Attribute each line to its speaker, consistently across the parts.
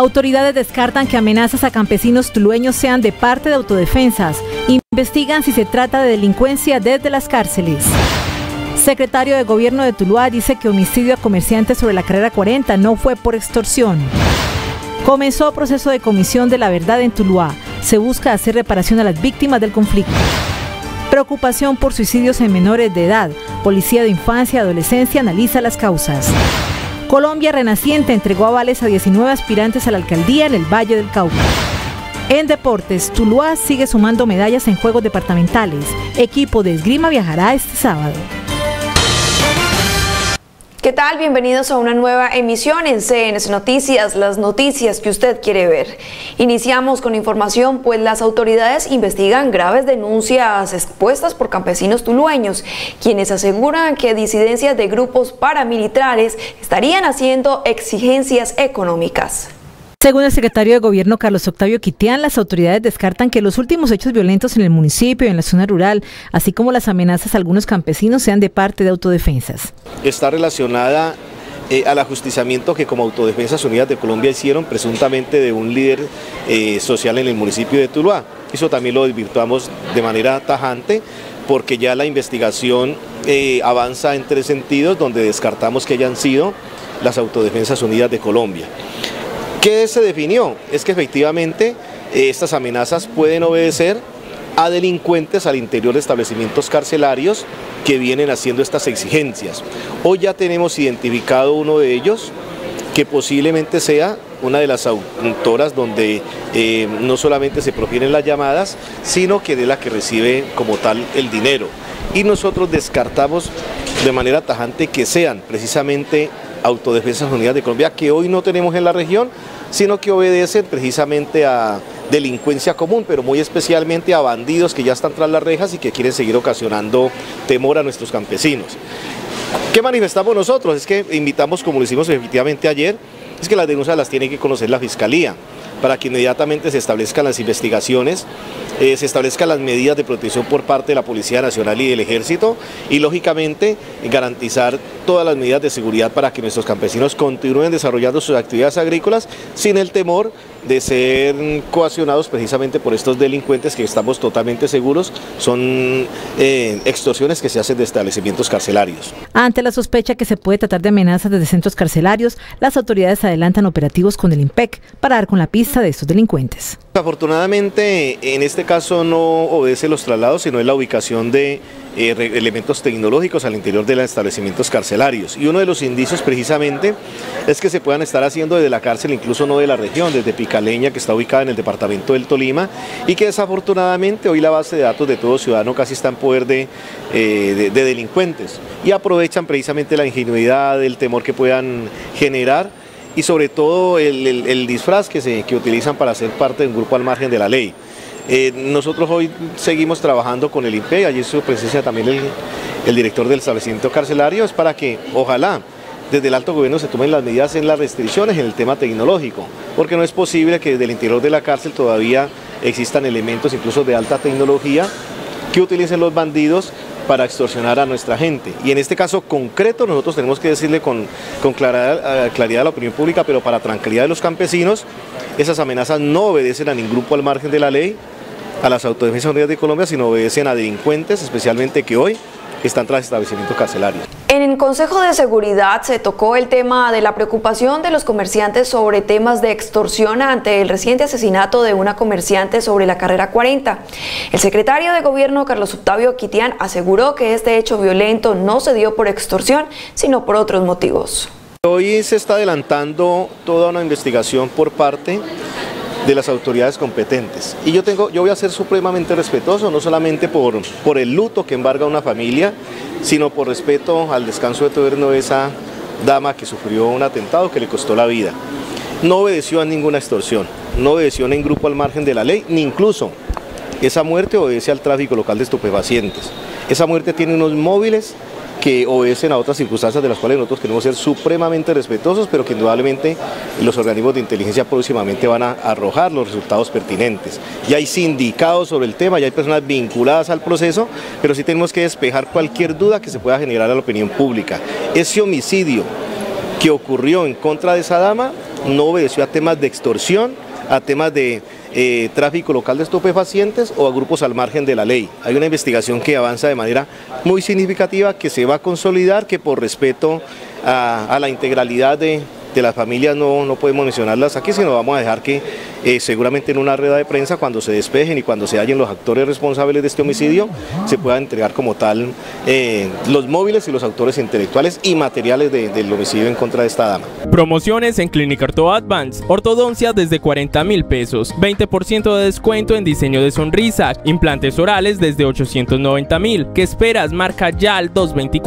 Speaker 1: Autoridades descartan que amenazas a campesinos tulueños sean de parte de autodefensas. Investigan si se trata de delincuencia desde las cárceles. Secretario de Gobierno de Tuluá dice que homicidio a comerciantes sobre la carrera 40 no fue por extorsión. Comenzó proceso de comisión de la verdad en Tuluá. Se busca hacer reparación a las víctimas del conflicto. Preocupación por suicidios en menores de edad. Policía de Infancia y Adolescencia analiza las causas. Colombia Renaciente entregó avales a 19 aspirantes a la alcaldía en el Valle del Cauca. En deportes, Tuluá sigue sumando medallas en juegos departamentales. Equipo de esgrima viajará este sábado.
Speaker 2: ¿Qué tal? Bienvenidos a una nueva emisión en CNC Noticias, las noticias que usted quiere ver. Iniciamos con información, pues las autoridades investigan graves denuncias expuestas por campesinos tulueños, quienes aseguran que disidencias de grupos paramilitares estarían haciendo exigencias económicas.
Speaker 1: Según el secretario de Gobierno Carlos Octavio Quitián, las autoridades descartan que los últimos hechos violentos en el municipio y en la zona rural, así como las amenazas a algunos campesinos, sean de parte de autodefensas.
Speaker 3: Está relacionada al ajusticiamiento que como Autodefensas Unidas de Colombia hicieron presuntamente de un líder social en el municipio de Tuluá. Eso también lo desvirtuamos de manera tajante porque ya la investigación avanza en 3 sentidos donde descartamos que hayan sido las Autodefensas Unidas de Colombia. ¿Qué se definió? Es que efectivamente estas amenazas pueden obedecer a delincuentes al interior de establecimientos carcelarios que vienen haciendo estas exigencias. Hoy ya tenemos identificado uno de ellos que posiblemente sea una de las autoras donde no solamente se profieren las llamadas, sino que es la que recibe como tal el dinero. Y nosotros descartamos de manera tajante que sean precisamente Autodefensas Unidas de Colombia, que hoy no tenemos en la región, sino que obedecen precisamente a delincuencia común, pero muy especialmente a bandidos que ya están tras las rejas y que quieren seguir ocasionando temor a nuestros campesinos. ¿Qué manifestamos nosotros? Es que invitamos, como lo hicimos efectivamente ayer, es que las denuncias las tiene que conocer la Fiscalía, para que inmediatamente se establezcan las investigaciones, se establezcan las medidas de protección por parte de la Policía Nacional y del Ejército y lógicamente garantizar todas las medidas de seguridad para que nuestros campesinos continúen desarrollando sus actividades agrícolas sin el temor de ser coaccionados precisamente por estos delincuentes que estamos totalmente seguros son extorsiones que se hacen de establecimientos carcelarios.
Speaker 1: Ante la sospecha que se puede tratar de amenazas desde centros carcelarios, las autoridades adelantan operativos con el IMPEC para dar con la pista de estos delincuentes.
Speaker 3: Afortunadamente en este caso no obedece los traslados, sino es la ubicación de elementos tecnológicos al interior de los establecimientos carcelarios. Y uno de los indicios precisamente es que se puedan estar haciendo desde la cárcel, incluso no de la región, desde Picaleña, que está ubicada en el departamento del Tolima, y que desafortunadamente hoy la base de datos de todo ciudadano casi está en poder de delincuentes. Y aprovechan precisamente la ingenuidad, el temor que puedan generar, y sobre todo el disfraz que utilizan para ser parte de un grupo al margen de la ley. Nosotros hoy seguimos trabajando con el IMPEC, allí su presencia también el director del establecimiento carcelario, es para que ojalá desde el alto gobierno se tomen las medidas en las restricciones en el tema tecnológico, porque no es posible que desde el interior de la cárcel todavía existan elementos incluso de alta tecnología que utilicen los bandidos para extorsionar a nuestra gente. Y en este caso concreto nosotros tenemos que decirle con claridad a la opinión pública, pero para tranquilidad de los campesinos, esas amenazas no obedecen a ningún grupo al margen de la ley, a las Autodefensas Unidas de Colombia, sino obedecen a delincuentes, especialmente que hoy están tras establecimientos carcelarios.
Speaker 2: En el Consejo de Seguridad se tocó el tema de la preocupación de los comerciantes sobre temas de extorsión ante el reciente asesinato de una comerciante sobre la carrera 40. El secretario de Gobierno Carlos Octavio Quitián aseguró que este hecho violento no se dio por extorsión, sino por otros motivos.
Speaker 3: Hoy se está adelantando toda una investigación por parte de las autoridades competentes. Y yo voy a ser supremamente respetuoso, no solamente por el luto que embarga una familia, sino por respeto al descanso eterno de esa dama que sufrió un atentado que le costó la vida. No obedeció a ninguna extorsión, no obedeció a ningún grupo al margen de la ley, ni incluso esa muerte obedece al tráfico local de estupefacientes. Esa muerte tiene unos móviles que obedecen a otras circunstancias de las cuales nosotros queremos ser supremamente respetuosos, pero que indudablemente los organismos de inteligencia próximamente van a arrojar los resultados pertinentes. Ya hay sindicados sobre el tema, ya hay personas vinculadas al proceso, pero sí tenemos que despejar cualquier duda que se pueda generar a la opinión pública. Ese homicidio que ocurrió en contra de esa dama no obedeció a temas de extorsión, a temas de tráfico local de estupefacientes o a grupos al margen de la ley. Hay una investigación que avanza de manera muy significativa, que se va a consolidar, que por respeto a la integralidad de las familias no podemos mencionarlas aquí, sino vamos a dejar que seguramente en una rueda de prensa, cuando se despejen y cuando se hallen los actores responsables de este homicidio, se puedan entregar como tal los móviles y los autores intelectuales y materiales del homicidio en contra de esta dama.
Speaker 4: Promociones en Clínica Orto Advance, ortodoncia desde 40.000 pesos, 20% de descuento en diseño de sonrisa, implantes orales desde 890.000. ¿Qué esperas? Marca ya al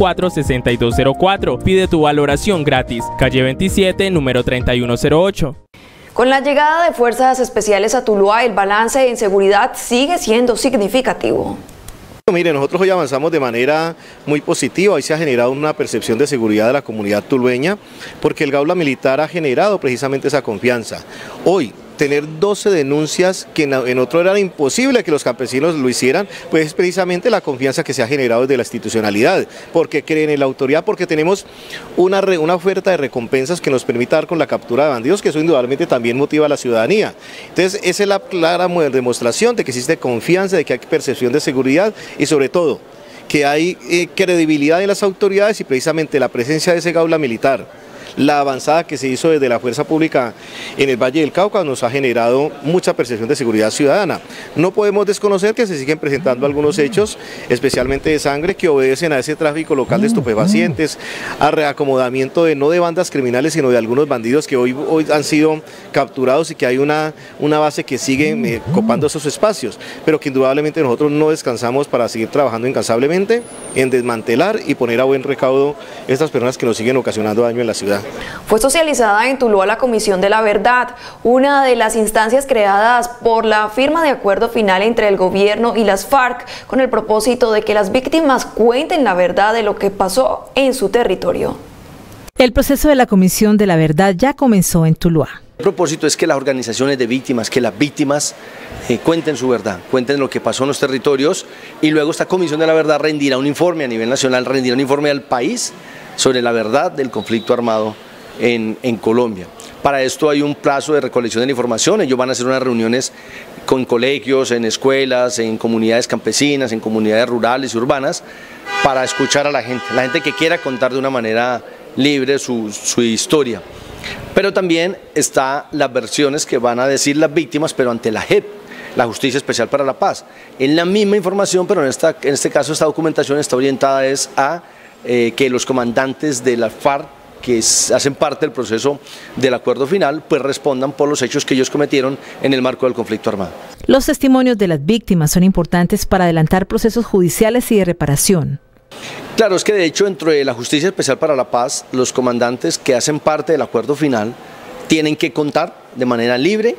Speaker 4: 224-6204. Pide tu valoración gratis. Calle 27, número 3108.
Speaker 2: Con la llegada de fuerzas especiales a Tuluá, el balance en seguridad sigue siendo significativo.
Speaker 3: Mire, nosotros hoy avanzamos de manera muy positiva. Hoy se ha generado una percepción de seguridad de la comunidad tulueña, porque el Gaula Militar ha generado precisamente esa confianza. Hoy, tener 12 denuncias que en otro era imposible que los campesinos lo hicieran, pues es precisamente la confianza que se ha generado desde la institucionalidad, porque creen en la autoridad, porque tenemos una oferta de recompensas que nos permite dar con la captura de bandidos, que eso indudablemente también motiva a la ciudadanía. Entonces esa es la clara demostración de que existe confianza, de que hay percepción de seguridad y sobre todo que hay credibilidad en las autoridades, y precisamente la presencia de ese Gaula Militar, la avanzada que se hizo desde la fuerza pública en el Valle del Cauca, nos ha generado mucha percepción de seguridad ciudadana. No podemos desconocer que se siguen presentando algunos hechos, especialmente de sangre, que obedecen a ese tráfico local de estupefacientes, a reacomodamiento no de bandas criminales, sino de algunos bandidos que hoy han sido capturados, y que hay una base que sigue copando esos espacios, pero que indudablemente nosotros no descansamos para seguir trabajando incansablemente en desmantelar y poner a buen recaudo estas personas que nos siguen ocasionando daño en la ciudad.
Speaker 2: Fue socializada en Tuluá la Comisión de la Verdad, una de las instancias creadas por la firma de acuerdo final entre el gobierno y las FARC, con el propósito de que las víctimas cuenten la verdad de lo que pasó en su territorio.
Speaker 1: El proceso de la Comisión de la Verdad ya comenzó en Tuluá.
Speaker 5: El propósito es que las organizaciones de víctimas, que las víctimas cuenten su verdad, cuenten lo que pasó en los territorios, y luego esta Comisión de la Verdad rendirá un informe a nivel nacional, rendirá un informe al país sobre la verdad del conflicto armado en Colombia. Para esto hay un plazo de recolección de la información. Ellos van a hacer unas reuniones con colegios, en escuelas, en comunidades campesinas, en comunidades rurales y urbanas, para escuchar a la gente que quiera contar de una manera libre su historia. Pero también están las versiones que van a decir las víctimas, pero ante la JEP, la Justicia Especial para la Paz. Es la misma información, pero en este caso esta documentación está orientada a que los comandantes de la FARC, que hacen parte del proceso del acuerdo final, pues respondan por los hechos que ellos cometieron en el marco del conflicto armado.
Speaker 1: Los testimonios de las víctimas son importantes para adelantar procesos judiciales y de reparación.
Speaker 5: Claro, es que de hecho dentro de la Justicia Especial para la Paz, los comandantes que hacen parte del acuerdo final tienen que contar de manera libre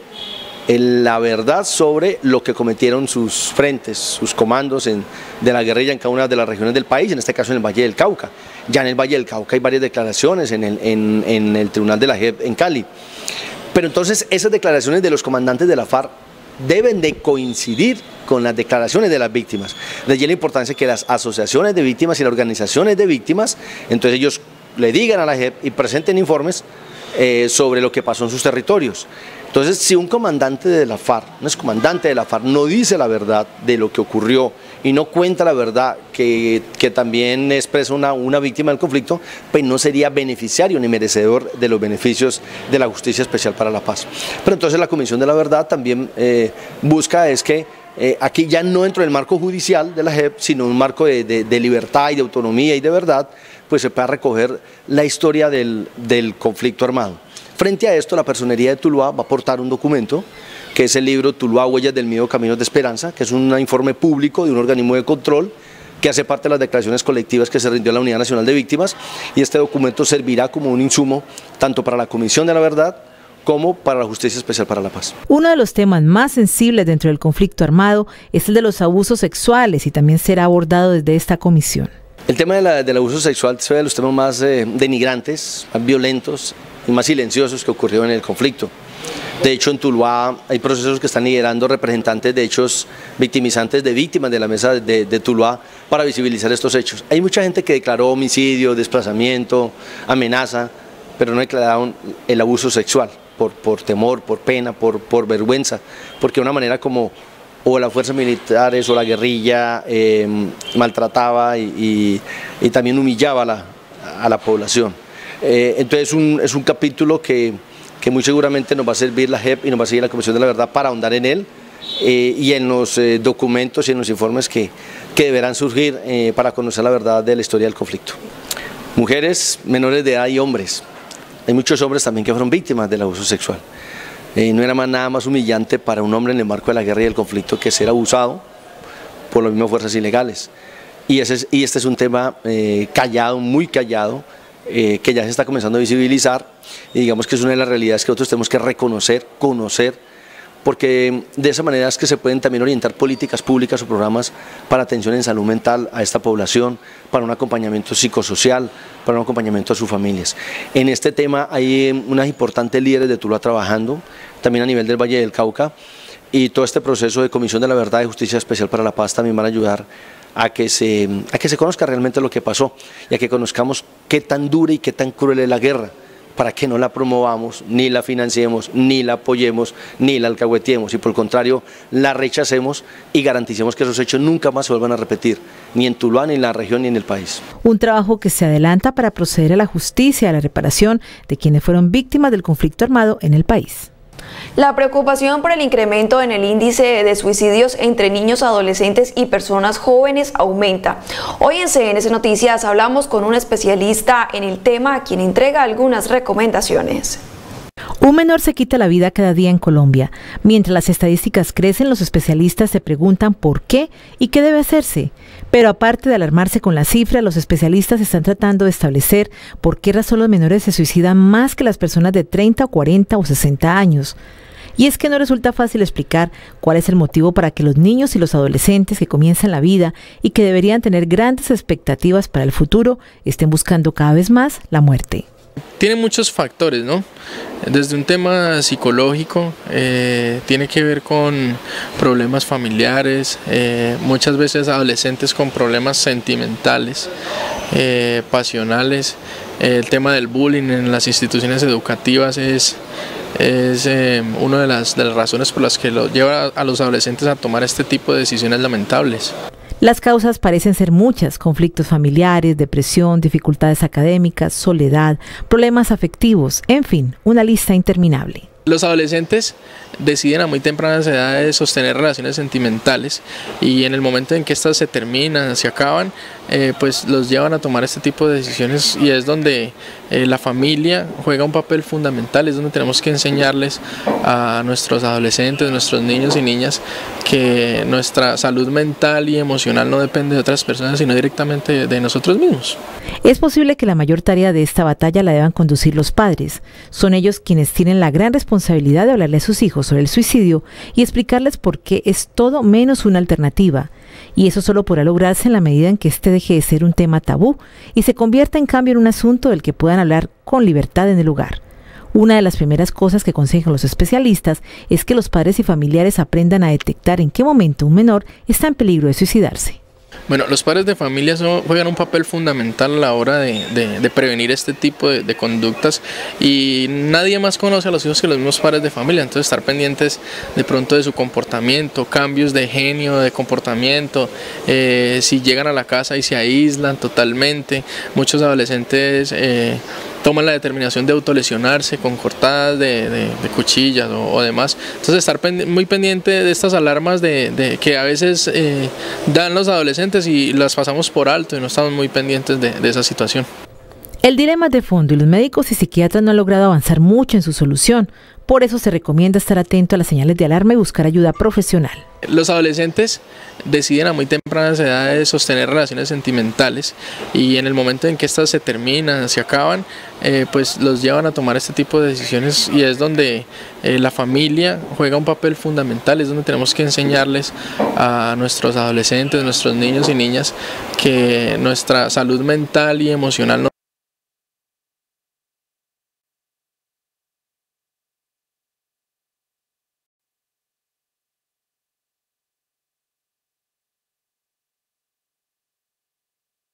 Speaker 5: la verdad sobre lo que cometieron sus frentes, sus comandos de la guerrilla en cada una de las regiones del país, en este caso en el Valle del Cauca. Ya en el Valle del Cauca hay varias declaraciones en el Tribunal de la JEP en Cali. Pero entonces esas declaraciones de los comandantes de la FARC deben de coincidir con las declaraciones de las víctimas. De allí la importancia que las asociaciones de víctimas y las organizaciones de víctimas, entonces ellos le digan a la JEP y presenten informes sobre lo que pasó en sus territorios. Entonces, si un comandante de la FARC, un excomandante de la FARC, no dice la verdad de lo que ocurrió y no cuenta la verdad que también expresa una víctima del conflicto, pues no sería beneficiario ni merecedor de los beneficios de la Justicia Especial para la Paz. Pero entonces la Comisión de la Verdad también busca es que aquí ya no dentro del marco judicial de la JEP, sino un marco de libertad y de autonomía y de verdad, pues se pueda recoger la historia del conflicto armado. Frente a esto, la Personería de Tuluá va a aportar un documento, que es el libro Tuluá, Huellas del Miedo, Caminos de Esperanza, que es un informe público de un organismo de control que hace parte de las declaraciones colectivas que se rindió a la Unidad Nacional de Víctimas, y este documento servirá como un insumo tanto para la Comisión de la Verdad como para la Justicia Especial para la Paz.
Speaker 1: Uno de los temas más sensibles dentro del conflicto armado es el de los abusos sexuales, y también será abordado desde esta comisión.
Speaker 5: El tema del abuso sexual es uno de los temas más denigrantes, más violentos y más silenciosos que ocurrió en el conflicto. De hecho, en Tuluá hay procesos que están liderando representantes de hechos victimizantes de víctimas de la mesa de Tuluá para visibilizar estos hechos. Hay mucha gente que declaró homicidio, desplazamiento, amenaza, pero no declararon el abuso sexual. por temor, por pena, por vergüenza, porque de una manera como o las fuerzas militares o la guerrilla maltrataba y también humillaba a la población. Entonces es un capítulo que muy seguramente nos va a servir la JEP y nos va a seguir la Comisión de la Verdad para ahondar en él y en los documentos y en los informes que deberán surgir para conocer la verdad de la historia del conflicto. Mujeres, menores de edad y hombres. Hay muchos hombres también que fueron víctimas del abuso sexual. No era nada más humillante para un hombre en el marco de la guerra y el conflicto que ser abusado por las mismas fuerzas ilegales. Y este es un tema callado, muy callado, que ya se está comenzando a visibilizar y digamos que es una de las realidades que nosotros tenemos que reconocer, conocer, porque de esa manera es que se pueden también orientar políticas públicas o programas para atención en salud mental a esta población, para un acompañamiento psicosocial, para un acompañamiento a sus familias. En este tema hay unas importantes líderes de Tuluá trabajando, también a nivel del Valle del Cauca, y todo este proceso de Comisión de la Verdad y Justicia Especial para la Paz también van a ayudar a que se conozca realmente lo que pasó y a que conozcamos qué tan dura y qué tan cruel es la guerra, para que no la promovamos, ni la financiemos, ni la apoyemos, ni la alcahuetiemos, y por el contrario, la rechacemos y garanticemos que esos hechos nunca más se vuelvan a repetir, ni en Tuluá, ni en la región, ni en el país.
Speaker 1: Un trabajo que se adelanta para proceder a la justicia y a la reparación de quienes fueron víctimas del conflicto armado en el país.
Speaker 2: La preocupación por el incremento en el índice de suicidios entre niños, adolescentes y personas jóvenes aumenta. Hoy en CNS Noticias hablamos con un especialista en el tema, quien entrega algunas recomendaciones.
Speaker 1: Un menor se quita la vida cada día en Colombia. Mientras las estadísticas crecen, los especialistas se preguntan por qué y qué debe hacerse. Pero aparte de alarmarse con la cifra, los especialistas están tratando de establecer por qué razón los menores se suicidan más que las personas de 30, 40 o 60 años. Y es que no resulta fácil explicar cuál es el motivo para que los niños y los adolescentes que comienzan la vida y que deberían tener grandes expectativas para el futuro estén buscando cada vez más la muerte.
Speaker 6: Tiene muchos factores, ¿no? Desde un tema psicológico, tiene que ver con problemas familiares, muchas veces adolescentes con problemas sentimentales, pasionales. El tema del bullying en las instituciones educativas es una de las razones por las que lleva a los adolescentes a tomar este tipo de decisiones lamentables.
Speaker 1: Las causas parecen ser muchas: conflictos familiares, depresión, dificultades académicas, soledad, problemas afectivos, en fin, una lista interminable.
Speaker 6: Los adolescentes deciden a muy tempranas edades sostener relaciones sentimentales y en el momento en que estas se terminan, se acaban, pues los llevan a tomar este tipo de decisiones y es donde la familia juega un papel fundamental, es donde tenemos que enseñarles a nuestros adolescentes, nuestros niños y niñas que nuestra salud mental y emocional no depende de otras personas sino directamente de nosotros mismos.
Speaker 1: Es posible que la mayor tarea de esta batalla la deban conducir los padres. Son ellos quienes tienen la gran responsabilidad de hablarle a sus hijos sobre el suicidio y explicarles por qué es todo menos una alternativa. Y eso solo podrá lograrse en la medida en que este deje de ser un tema tabú y se convierta en cambio en un asunto del que puedan hablar con libertad en el hogar. Una de las primeras cosas que aconsejan los especialistas es que los padres y familiares aprendan a detectar en qué momento un menor está en peligro de suicidarse.
Speaker 6: Bueno, los padres de familia juegan un papel fundamental a la hora de prevenir este tipo de conductas y nadie más conoce a los hijos que los mismos padres de familia, entonces estar pendientes de pronto de su comportamiento, cambios de genio, de comportamiento, si llegan a la casa y se aíslan totalmente. Muchos adolescentes toman la determinación de autolesionarse con cortadas de cuchillas o demás. Entonces estar muy pendiente de estas alarmas que a veces dan los adolescentes y las pasamos por alto y no estamos muy pendientes de esa situación.
Speaker 1: El dilema es de fondo y los médicos y psiquiatras no han logrado avanzar mucho en su solución. Por eso se recomienda estar atento a las señales de alarma y buscar ayuda profesional.
Speaker 6: Los adolescentes deciden a muy tempranas edades sostener relaciones sentimentales y en el momento en que estas se terminan, se acaban, pues los llevan a tomar este tipo de decisiones y es donde la familia juega un papel fundamental, es donde tenemos que enseñarles a nuestros adolescentes, nuestros niños y niñas que nuestra salud mental y emocional no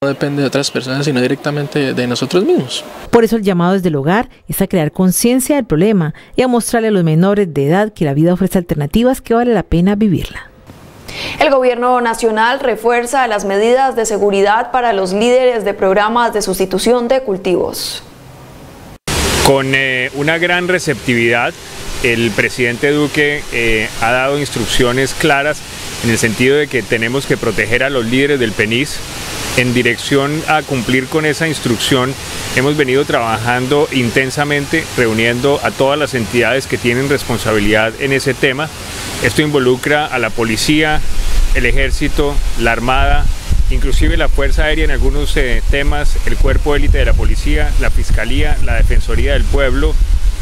Speaker 6: No depende de otras personas, sino directamente de nosotros mismos.
Speaker 1: Por eso el llamado desde el hogar es a crear conciencia del problema y a mostrarle a los menores de edad que la vida ofrece alternativas que vale la pena vivirla.
Speaker 2: El gobierno nacional refuerza las medidas de seguridad para los líderes de programas de sustitución de cultivos.
Speaker 7: Con una gran receptividad, el presidente Duque ha dado instrucciones claras en el sentido de que tenemos que proteger a los líderes del PENIS. En dirección a cumplir con esa instrucción, hemos venido trabajando intensamente, reuniendo a todas las entidades que tienen responsabilidad en ese tema. Esto involucra a la policía, el ejército, la armada, inclusive la Fuerza Aérea en algunos temas, el cuerpo élite de la policía, la fiscalía, la defensoría del pueblo.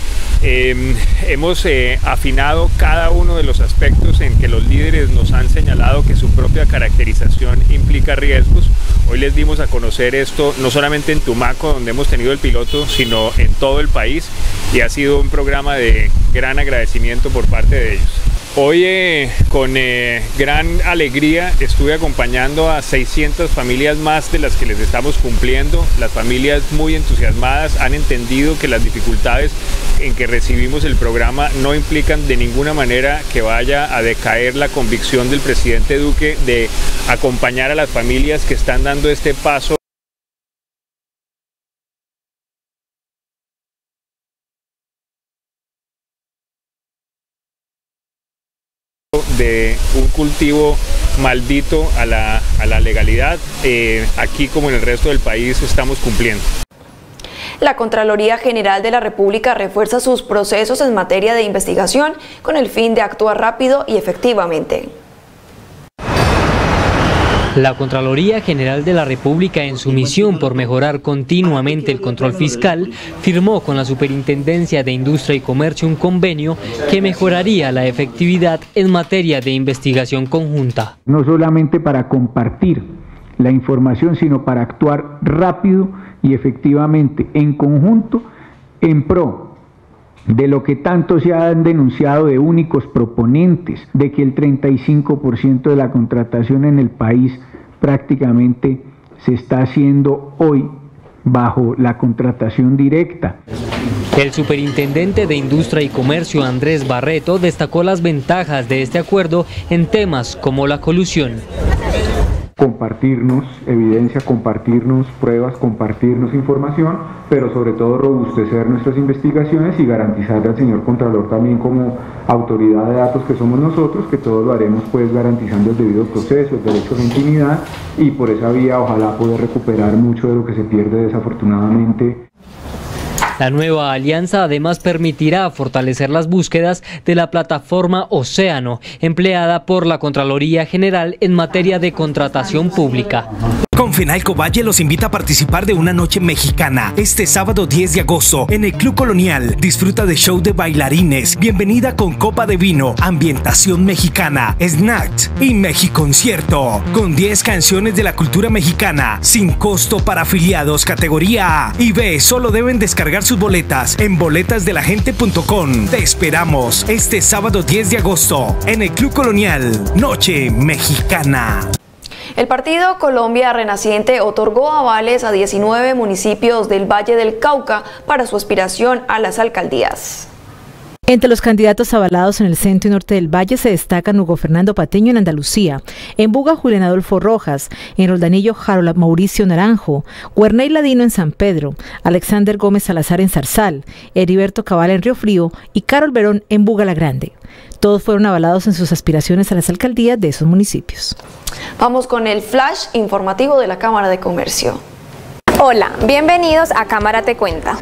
Speaker 7: Hemos afinado cada uno de los aspectos en que los líderes nos han señalado que su propia caracterización implica riesgos. Hoy les dimos a conocer esto no solamente en Tumaco, donde hemos tenido el piloto, sino en todo el país, y ha sido un programa de gran agradecimiento por parte de ellos. Hoy con gran alegría estuve acompañando a 600 familias más de las que les estamos cumpliendo. Las familias muy entusiasmadas han entendido que las dificultades en que recibimos el programa no implican de ninguna manera que vaya a decaer la convicción del presidente Duque de acompañar a las familias que están dando este paso. De un cultivo maldito a la legalidad, aquí como en el resto del país estamos cumpliendo.
Speaker 2: La Contraloría General de la República refuerza sus procesos en materia de investigación con el fin de actuar rápido y efectivamente.
Speaker 8: La Contraloría General de la República, en su misión por mejorar continuamente el control fiscal, firmó con la Superintendencia de Industria y Comercio un convenio que mejoraría la efectividad en materia de investigación conjunta.
Speaker 9: No solamente para compartir la información, sino para actuar rápido y efectivamente en conjunto en pro de lo que tanto se han denunciado de únicos proponentes, de que el 35% de la contratación en el país prácticamente se está haciendo hoy bajo la contratación directa.
Speaker 8: El superintendente de Industria y Comercio, Andrés Barreto, destacó las ventajas de este acuerdo en temas como la colusión.
Speaker 9: Compartirnos evidencia, compartirnos pruebas, compartirnos información, pero sobre todo robustecer nuestras investigaciones y garantizarle al señor Contralor también como autoridad de datos que somos nosotros, que todo lo haremos pues garantizando el debido proceso, el derecho a la intimidad, y por esa vía ojalá poder recuperar mucho de lo que se pierde desafortunadamente.
Speaker 8: La nueva alianza además permitirá fortalecer las búsquedas de la plataforma Océano, empleada por la Contraloría General en materia de contratación pública.
Speaker 10: Confenalco Valle los invita a participar de una noche mexicana este sábado 10 de agosto en el Club Colonial. Disfruta de show de bailarines, bienvenida con copa de vino, ambientación mexicana, snacks y Mexiconcierto con 10 canciones de la cultura mexicana sin costo para afiliados categoría A y B. Solo deben descargar sus boletas en boletasdelagente.com. Te esperamos este sábado 10 de agosto en el Club Colonial, Noche Mexicana.
Speaker 2: El partido Colombia Renaciente otorgó avales a 19 municipios del Valle del Cauca para su aspiración a las alcaldías.
Speaker 1: Entre los candidatos avalados en el centro y norte del Valle se destacan Hugo Fernando Patiño en Andalucía, en Buga Julián Adolfo Rojas, en Roldanillo Harold Mauricio Naranjo, Guerney Ladino en San Pedro, Alexander Gómez Salazar en Zarzal, Heriberto Cabal en Río Frío y Carol Verón en Buga la Grande. Todos fueron avalados en sus aspiraciones a las alcaldías de esos municipios.
Speaker 2: Vamos con el flash informativo de la Cámara de Comercio.
Speaker 11: Hola, bienvenidos a Cámara Te Cuenta.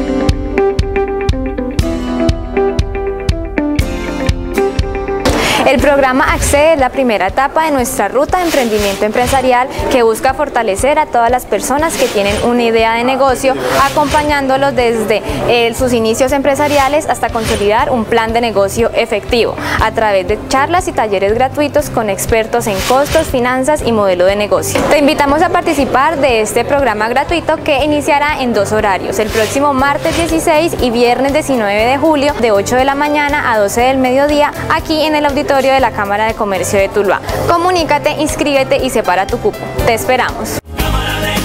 Speaker 11: El programa Accede es la primera etapa de nuestra ruta de emprendimiento empresarial que busca fortalecer a todas las personas que tienen una idea de negocio, acompañándolos desde sus inicios empresariales hasta consolidar un plan de negocio efectivo, a través de charlas y talleres gratuitos con expertos en costos, finanzas y modelo de negocio. Te invitamos a participar de este programa gratuito que iniciará en 2 horarios, el próximo martes 16 y viernes 19 de julio de 8 de la mañana a 12 del mediodía, aquí en el auditorio de la Cámara de Comercio de Tuluá. Comunícate, inscríbete y separa tu cupo. Te esperamos.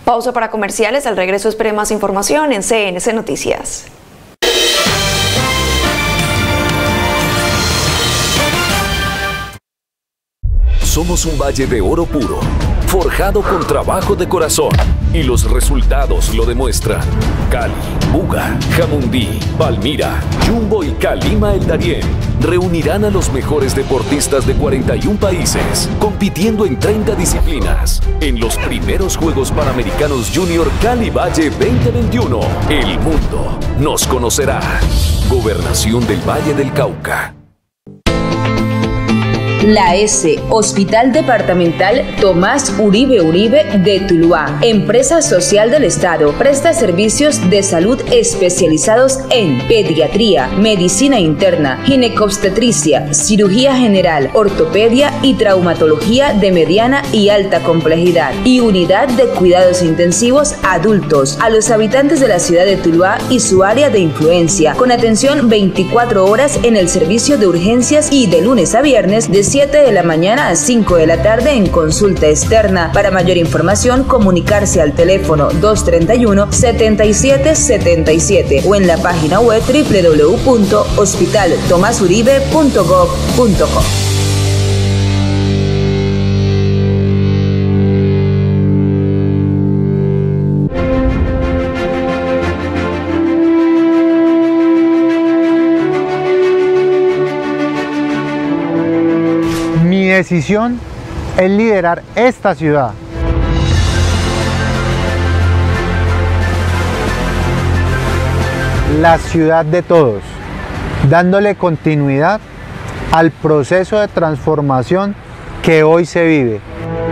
Speaker 2: Pausa para comerciales, al regreso espere más información en CNC Noticias.
Speaker 12: Somos un valle de oro puro, forjado con trabajo de corazón, y los resultados lo demuestran. Cali, Buga, Jamundí, Palmira, Jumbo y Calima El Darién reunirán a los mejores deportistas de 41 países, compitiendo en 30 disciplinas. En los primeros Juegos Panamericanos Junior Cali Valle 2021, el mundo nos conocerá. Gobernación del Valle del Cauca.
Speaker 13: La S, Hospital Departamental Tomás Uribe Uribe de Tuluá, empresa social del Estado, presta servicios de salud especializados en pediatría, medicina interna, ginecobstetricia, cirugía general, ortopedia y traumatología de mediana y alta complejidad, y unidad de cuidados intensivos adultos a los habitantes de la ciudad de Tuluá y su área de influencia, con atención 24 horas en el servicio de urgencias y de lunes a viernes de 7 de la mañana a 5 de la tarde en consulta externa. Para mayor información, comunicarse al teléfono 231-7777 o en la página web www.hospitaltomasuribe.gov.co.
Speaker 14: Mi decisión es liderar esta ciudad. La ciudad de todos, dándole continuidad al proceso de transformación que hoy se vive.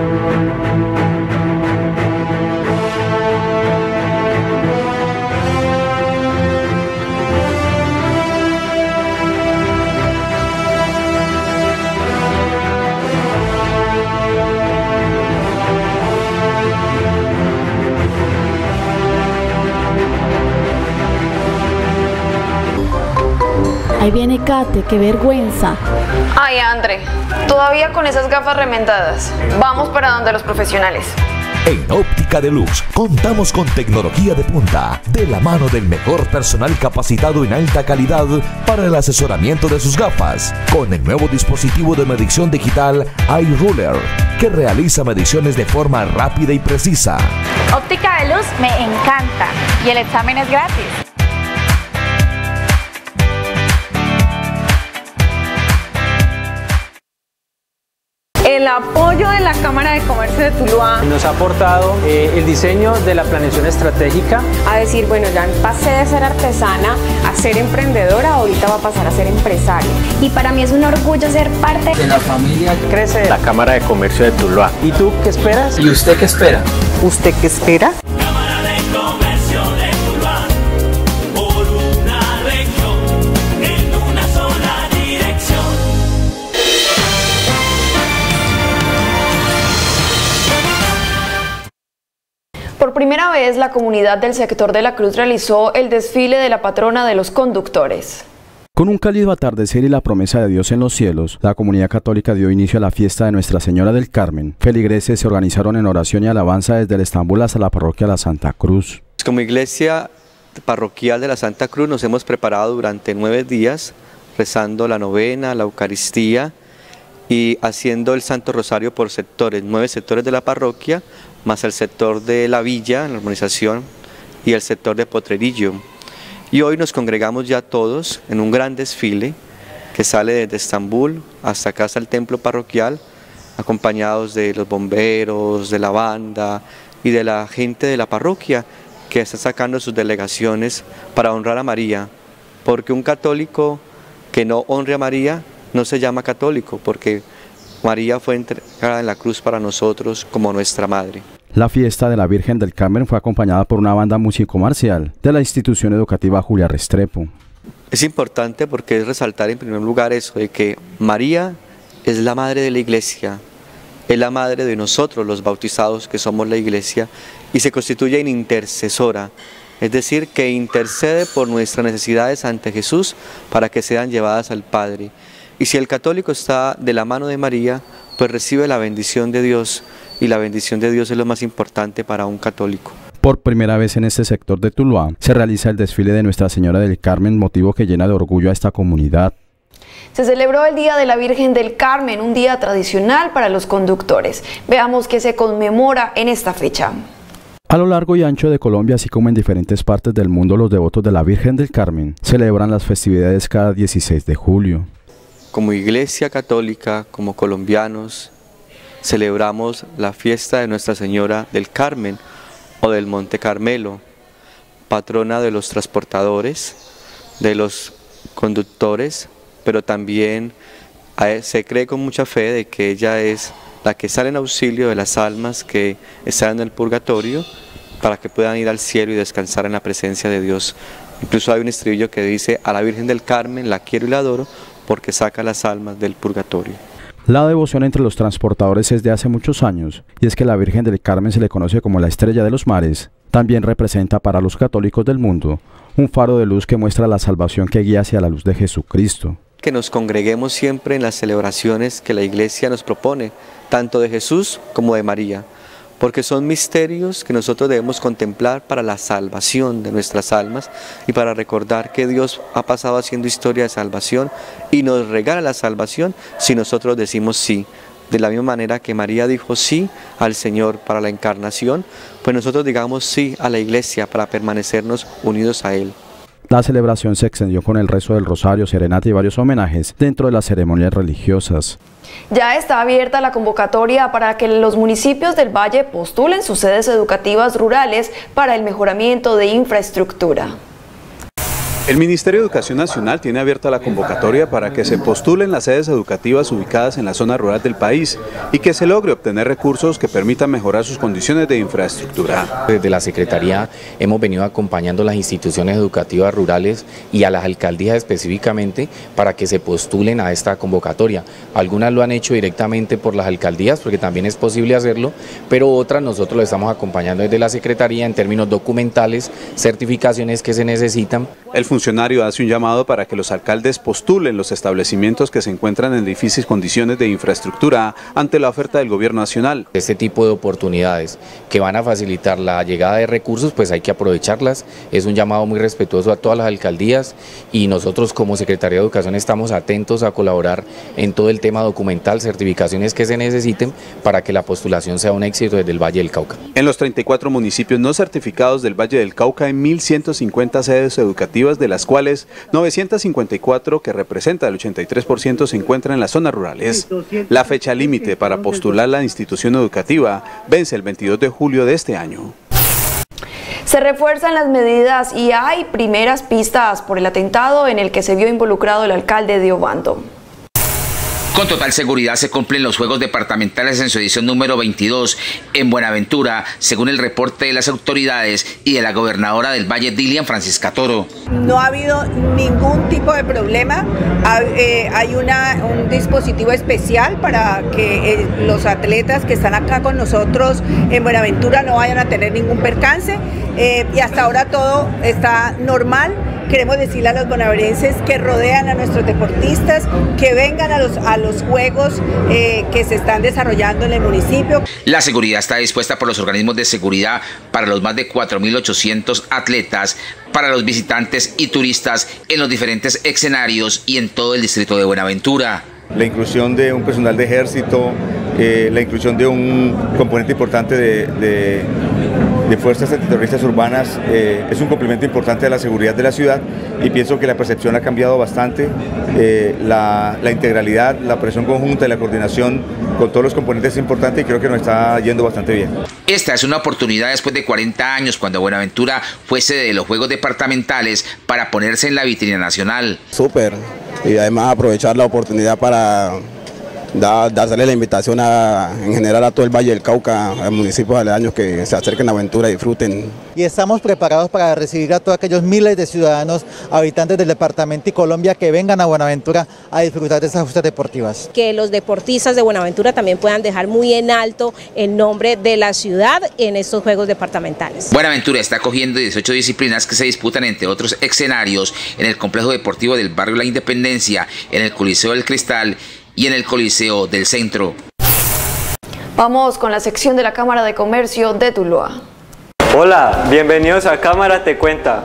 Speaker 15: Ahí viene Kate, qué vergüenza.
Speaker 2: Ay, André, todavía con esas gafas remendadas. Vamos para donde los profesionales.
Speaker 12: En Óptica de Luz contamos con tecnología de punta, de la mano del mejor personal capacitado en alta calidad para el asesoramiento de sus gafas, con el nuevo dispositivo de medición digital iRuler, que realiza mediciones de forma rápida y precisa.
Speaker 16: Óptica de Luz me encanta y el examen es gratis.
Speaker 17: El apoyo de la Cámara de Comercio de Tuluá
Speaker 18: nos ha aportado el diseño de la planeación estratégica.
Speaker 17: A decir, bueno, ya pasé de ser artesana a ser emprendedora, ahorita va a pasar a ser empresaria.
Speaker 19: Y para mí es un orgullo ser parte
Speaker 18: de la familia crece
Speaker 20: la Cámara de Comercio de Tuluá.
Speaker 18: ¿Y tú qué esperas?
Speaker 20: ¿Y usted qué espera?
Speaker 17: ¿Usted qué espera?
Speaker 2: Por primera vez, la comunidad del sector de la Cruz realizó el desfile de la patrona de los conductores.
Speaker 21: Con un cálido atardecer y la promesa de Dios en los cielos, la comunidad católica dio inicio a la fiesta de Nuestra Señora del Carmen. Feligreses se organizaron en oración y alabanza desde el Estambul hasta la parroquia de la Santa Cruz.
Speaker 5: Como iglesia parroquial de la Santa Cruz nos hemos preparado durante 9 días, rezando la novena, la Eucaristía y haciendo el Santo Rosario por sectores, 9 sectores de la parroquia, más el sector de la villa, la urbanización, y el sector de Potrerillo. Y hoy nos congregamos ya todos en un gran desfile que sale desde Estambul hasta acá, hasta el templo parroquial, acompañados de los bomberos, de la banda y de la gente de la parroquia que está sacando sus delegaciones para honrar a María, porque un católico que no honre a María no se llama católico, porque María fue entregada en la cruz para nosotros como nuestra madre.
Speaker 21: La fiesta de la Virgen del Carmen fue acompañada por una banda músico-marcial de la institución educativa Julia Restrepo.
Speaker 5: Es importante porque es resaltar en primer lugar eso de que María es la madre de la iglesia, es la madre de nosotros los bautizados que somos la iglesia y se constituye en intercesora, es decir, que intercede por nuestras necesidades ante Jesús para que sean llevadas al Padre. Y si el católico está de la mano de María, pues recibe la bendición de Dios
Speaker 4: y la bendición de Dios es lo más importante para un católico.
Speaker 21: Por primera vez en este sector de Tuluá se realiza el desfile de Nuestra Señora del Carmen, motivo que llena de orgullo a esta comunidad.
Speaker 2: Se celebró el Día de la Virgen del Carmen, un día tradicional para los conductores. Veamos qué se conmemora en esta fecha.
Speaker 21: A lo largo y ancho de Colombia, así como en diferentes partes del mundo, los devotos de la Virgen del Carmen celebran las festividades cada 16 de julio.
Speaker 4: Como Iglesia Católica, como colombianos, celebramos la fiesta de Nuestra Señora del Carmen o del Monte Carmelo, patrona de los transportadores, de los conductores, pero también se cree con mucha fe de que ella es la que sale en auxilio de las almas que están en el purgatorio para que puedan ir al cielo y descansar en la presencia de Dios. Incluso hay un estribillo que dice: a la Virgen del Carmen la quiero y la adoro porque saca las almas del purgatorio.
Speaker 21: La devoción entre los transportadores es de hace muchos años, y es que la Virgen del Carmen se le conoce como la estrella de los mares. También representa para los católicos del mundo un faro de luz que muestra la salvación que guía hacia la luz de Jesucristo.
Speaker 4: Que nos congreguemos siempre en las celebraciones que la Iglesia nos propone, tanto de Jesús como de María, porque son misterios que nosotros debemos contemplar para la salvación de nuestras almas y para recordar que Dios ha pasado haciendo historia de salvación y nos regala la salvación si nosotros decimos sí. De la misma manera que María dijo sí al Señor para la encarnación, pues nosotros digamos sí a la Iglesia para permanecernos unidos a Él.
Speaker 21: La celebración se extendió con el rezo del rosario, serenata y varios homenajes dentro de las ceremonias religiosas.
Speaker 2: Ya está abierta la convocatoria para que los municipios del Valle postulen sus sedes educativas rurales para el mejoramiento de infraestructura.
Speaker 22: El Ministerio de Educación Nacional tiene abierta la convocatoria para que se postulen las sedes educativas ubicadas en la zona rural del país y que se logre obtener recursos que permitan mejorar sus condiciones de infraestructura.
Speaker 23: Desde la Secretaría hemos venido acompañando a las instituciones educativas rurales y a las alcaldías específicamente para que se postulen a esta convocatoria. Algunas lo han hecho directamente por las alcaldías porque también es posible hacerlo, pero otras nosotros lo estamos acompañando desde la Secretaría en términos documentales, certificaciones que se necesitan.
Speaker 22: El funcionario hace un llamado para que los alcaldes postulen los establecimientos que se encuentran en difíciles condiciones de infraestructura ante la oferta del gobierno nacional.
Speaker 23: Este tipo de oportunidades que van a facilitar la llegada de recursos, pues hay que aprovecharlas. Es un llamado muy respetuoso a todas las alcaldías y nosotros como Secretaría de Educación estamos atentos a colaborar en todo el tema documental, certificaciones que se necesiten para que la postulación sea un éxito desde el Valle del Cauca.
Speaker 22: En los 34 municipios no certificados del Valle del Cauca hay 1.150 sedes educativas, de las cuales 954, que representa el 83%, se encuentran en las zonas rurales. La fecha límite para postular la institución educativa vence el 22 de julio de este año.
Speaker 2: Se refuerzan las medidas y hay primeras pistas por el atentado en el que se vio involucrado el alcalde de Obando.
Speaker 24: Con total seguridad se cumplen los Juegos Departamentales en su edición número 22 en Buenaventura, según el reporte de las autoridades y de la gobernadora del Valle, Dilian Francisca Toro.
Speaker 25: No ha habido ningún tipo de problema, hay un dispositivo especial para que los atletas que están acá con nosotros en Buenaventura no vayan a tener ningún percance y hasta ahora todo está normal. Queremos decirle a los bonaerenses que rodean a nuestros deportistas que vengan a los juegos que se están desarrollando en el municipio.
Speaker 24: La seguridad está dispuesta por los organismos de seguridad para los más de 4.800 atletas, para los visitantes y turistas en los diferentes escenarios y en todo el distrito de Buenaventura.
Speaker 3: La inclusión de un personal de ejército, la inclusión de un componente importante de fuerzas antiterroristas urbanas es un complemento importante de la seguridad de la ciudad y pienso que la percepción ha cambiado bastante, la integralidad, la presión conjunta y la coordinación con todos los componentes es importante y creo que nos está yendo bastante bien.
Speaker 24: Esta es una oportunidad después de 40 años cuando Buenaventura fue sede de los Juegos Departamentales para ponerse en la vitrina nacional.
Speaker 26: Súper, y además aprovechar la oportunidad para darle la invitación en general a todo el Valle del Cauca, a municipios aledaños que se acerquen a Buenaventura y disfruten.
Speaker 27: Y estamos preparados para recibir a todos aquellos miles de ciudadanos, habitantes del departamento y Colombia que vengan a Buenaventura a disfrutar de esas justas deportivas.
Speaker 28: Que los deportistas de Buenaventura también puedan dejar muy en alto el nombre de la ciudad en estos Juegos Departamentales.
Speaker 24: Buenaventura está acogiendo 18 disciplinas que se disputan entre otros escenarios en el complejo deportivo del barrio La Independencia, en el Coliseo del Cristal y en el Coliseo del Centro.
Speaker 2: Vamos con la sección de la Cámara de Comercio de Tuluá.
Speaker 1: Hola, bienvenidos a Cámara Te Cuenta.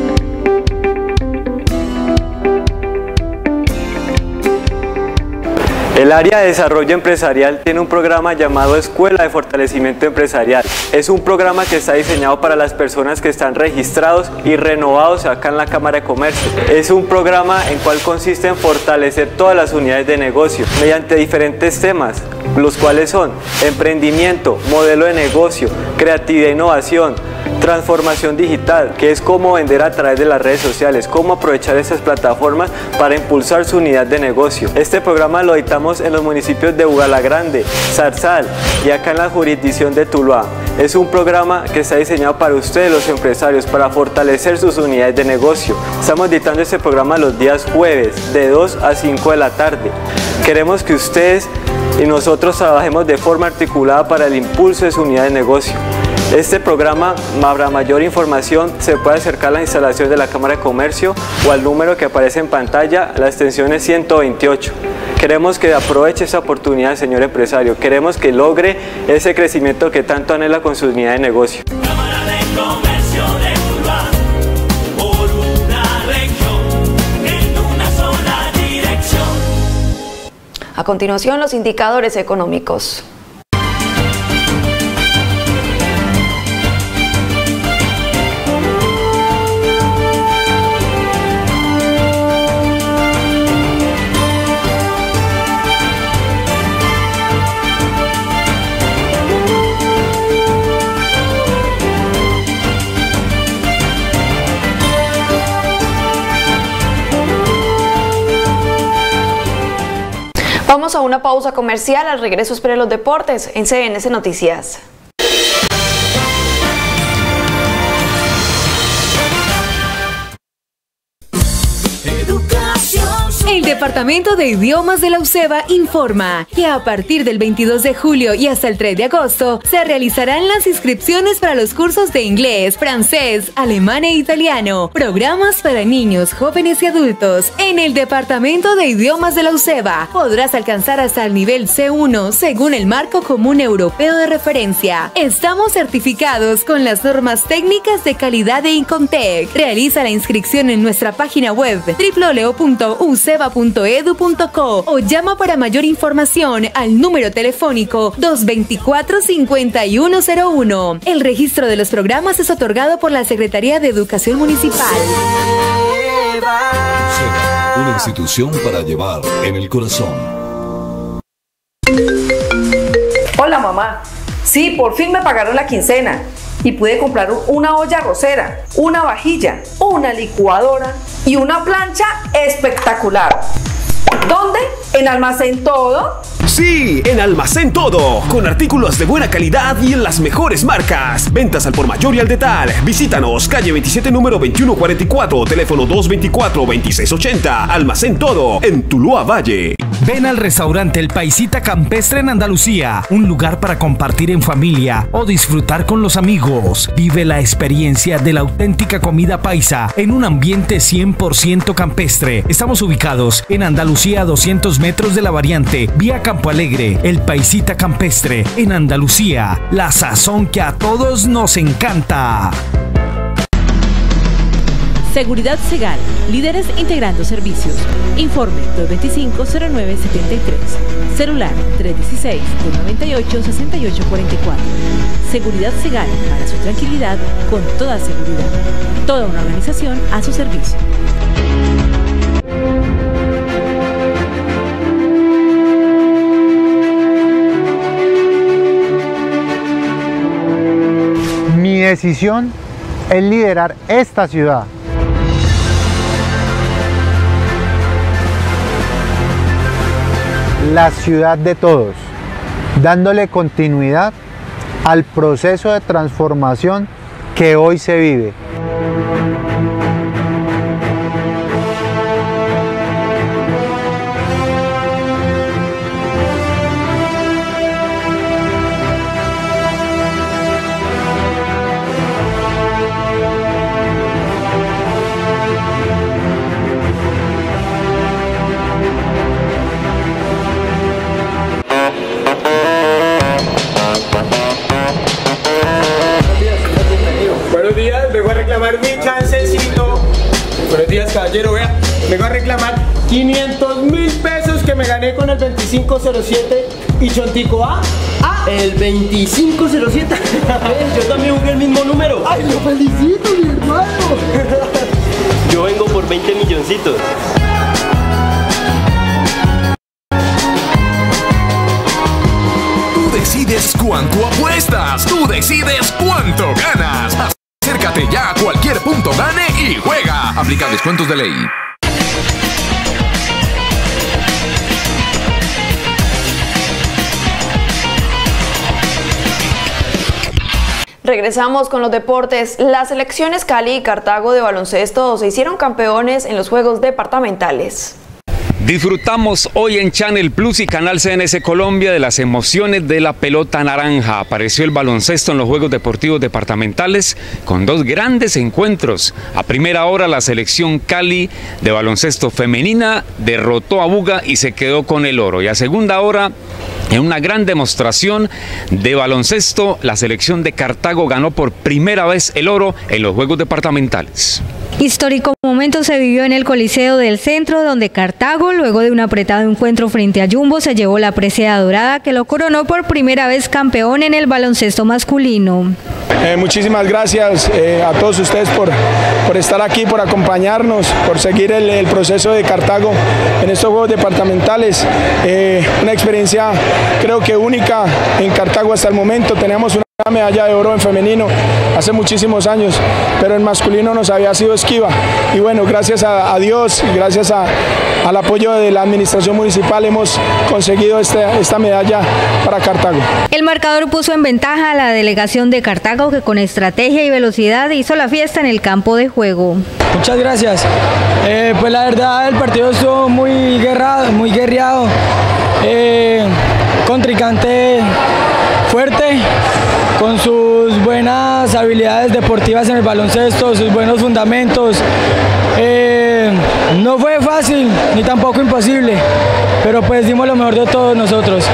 Speaker 1: El área de desarrollo empresarial tiene un programa llamado Escuela de Fortalecimiento Empresarial. Es un programa que está diseñado para las personas que están registrados y renovados acá en la Cámara de Comercio. Es un programa en cual consiste en fortalecer todas las unidades de negocio mediante diferentes temas, los cuales son emprendimiento, modelo de negocio, creatividad e innovación, transformación digital, que es cómo vender a través de las redes sociales, cómo aprovechar estas plataformas para impulsar su unidad de negocio. Este programa lo dictamos en los municipios de Bugalagrande, Zarzal y acá en la jurisdicción de Tuluá. Es un programa que está diseñado para ustedes, los empresarios, para fortalecer sus unidades de negocio. Estamos dictando este programa los días jueves de 2 a 5 de la tarde. Queremos que ustedes y nosotros trabajemos de forma articulada para el impulso de su unidad de negocio. Este programa, para mayor información, se puede acercar a las instalaciones de la Cámara de Comercio o al número que aparece en pantalla, la extensión es 128. Queremos que aproveche esta oportunidad, señor empresario. Queremos que logre ese crecimiento que tanto anhela con su unidad de negocio.
Speaker 6: Cámara de Comercio de Tuluá, por una región, en una sola dirección.
Speaker 2: A continuación, los indicadores económicos. Vamos a una pausa comercial. Al regreso espere los deportes en CNS Noticias.
Speaker 7: El Departamento de Idiomas de la UCEBA informa que a partir del 22 de julio y hasta el 3 de agosto se realizarán las inscripciones para los cursos de inglés, francés, alemán e italiano, programas para niños, jóvenes y adultos. En el Departamento de Idiomas de la UCEBA podrás alcanzar hasta el nivel C1 según el Marco Común Europeo de Referencia. Estamos certificados con las normas técnicas de calidad de Incontec. Realiza la inscripción en nuestra página web www.uceba.edu.co o llama para mayor información al número telefónico 224-5101. El registro de los programas es otorgado por la Secretaría de Educación Municipal.
Speaker 12: Una institución para llevar en el corazón.
Speaker 8: Hola mamá, sí, por fin me pagaron la quincena y pude comprar una olla arrocera, una vajilla, una licuadora y una plancha espectacular. ¿Dónde? ¿En Almacén Todo?
Speaker 9: Sí, en Almacén Todo, con artículos de buena calidad y en las mejores marcas. Ventas al por mayor y al detal. Visítanos, calle 27, número 2144, teléfono 224-2680. Almacén Todo, en Tuluá Valle.
Speaker 10: Ven al restaurante El Paisita Campestre en Andalucía, un lugar para compartir en familia o disfrutar con los amigos. Vive la experiencia de la auténtica comida paisa en un ambiente 100% campestre. Estamos ubicados en Andalucía a 200 metros de la variante, vía Campo Alegre. El Paisita Campestre en Andalucía, la sazón que a todos nos encanta.
Speaker 7: Seguridad Segal, líderes integrando servicios. Informe 225-0973. Celular 316-298-6844. Seguridad Segal, para su tranquilidad, con toda seguridad. Toda una organización a su servicio.
Speaker 14: Mi decisión es liderar esta ciudad. La ciudad de todos, dándole continuidad al proceso de transformación que hoy se vive.
Speaker 11: buenos días, vengo a reclamar mi chancecito. Buenos días, caballero, vea, vengo a reclamar 500.000 pesos que me gané con el 2507 y Chontico A.
Speaker 13: El 2507. Yo también jugué el mismo número.
Speaker 11: ¡Ay, lo felicito, mi hermano!
Speaker 13: Yo vengo por 20 milloncitos.
Speaker 12: Tú decides cuánto apuestas, tú decides cuánto ganas. Acércate ya a cualquier punto gane y juega. Aplica descuentos de ley.
Speaker 2: Regresamos con los deportes. Las selecciones Cali y Cartago de baloncesto se hicieron campeones en los Juegos Departamentales.
Speaker 15: Disfrutamos hoy en Channel Plus y Canal CNS Colombia de las emociones de la pelota naranja. Apareció el baloncesto en los Juegos Deportivos Departamentales con dos grandes encuentros. A primera hora la selección Cali de baloncesto femenina derrotó a Buga y se quedó con el oro. Y a segunda hora, en una gran demostración de baloncesto, la selección de Cartago ganó por primera vez el oro en los Juegos Departamentales.
Speaker 16: Histórico momento se vivió en el Coliseo del Centro, donde Cartago, luego de un apretado encuentro frente a Jumbo, se llevó la presea dorada que lo coronó por primera vez campeón en el baloncesto masculino.
Speaker 11: Muchísimas gracias a todos ustedes por estar aquí, por acompañarnos, por seguir el proceso de Cartago en estos Juegos Departamentales. Una experiencia creo que única en Cartago hasta el momento. Teníamos una medalla de oro en femenino hace muchísimos años, pero en masculino nos había sido esquiva. Y bueno, gracias a Dios y gracias al apoyo de la administración municipal hemos conseguido esta medalla para Cartago.
Speaker 16: El marcador puso en ventaja a la delegación de Cartago, que con estrategia y velocidad hizo la fiesta en el campo de juego.
Speaker 11: Muchas gracias. Pues la verdad el partido estuvo muy guerreado. Contrincante fuerte, con sus buenas habilidades deportivas en el baloncesto, sus buenos fundamentos. No fue fácil ni tampoco imposible, pero pues dimos lo mejor de todos nosotros.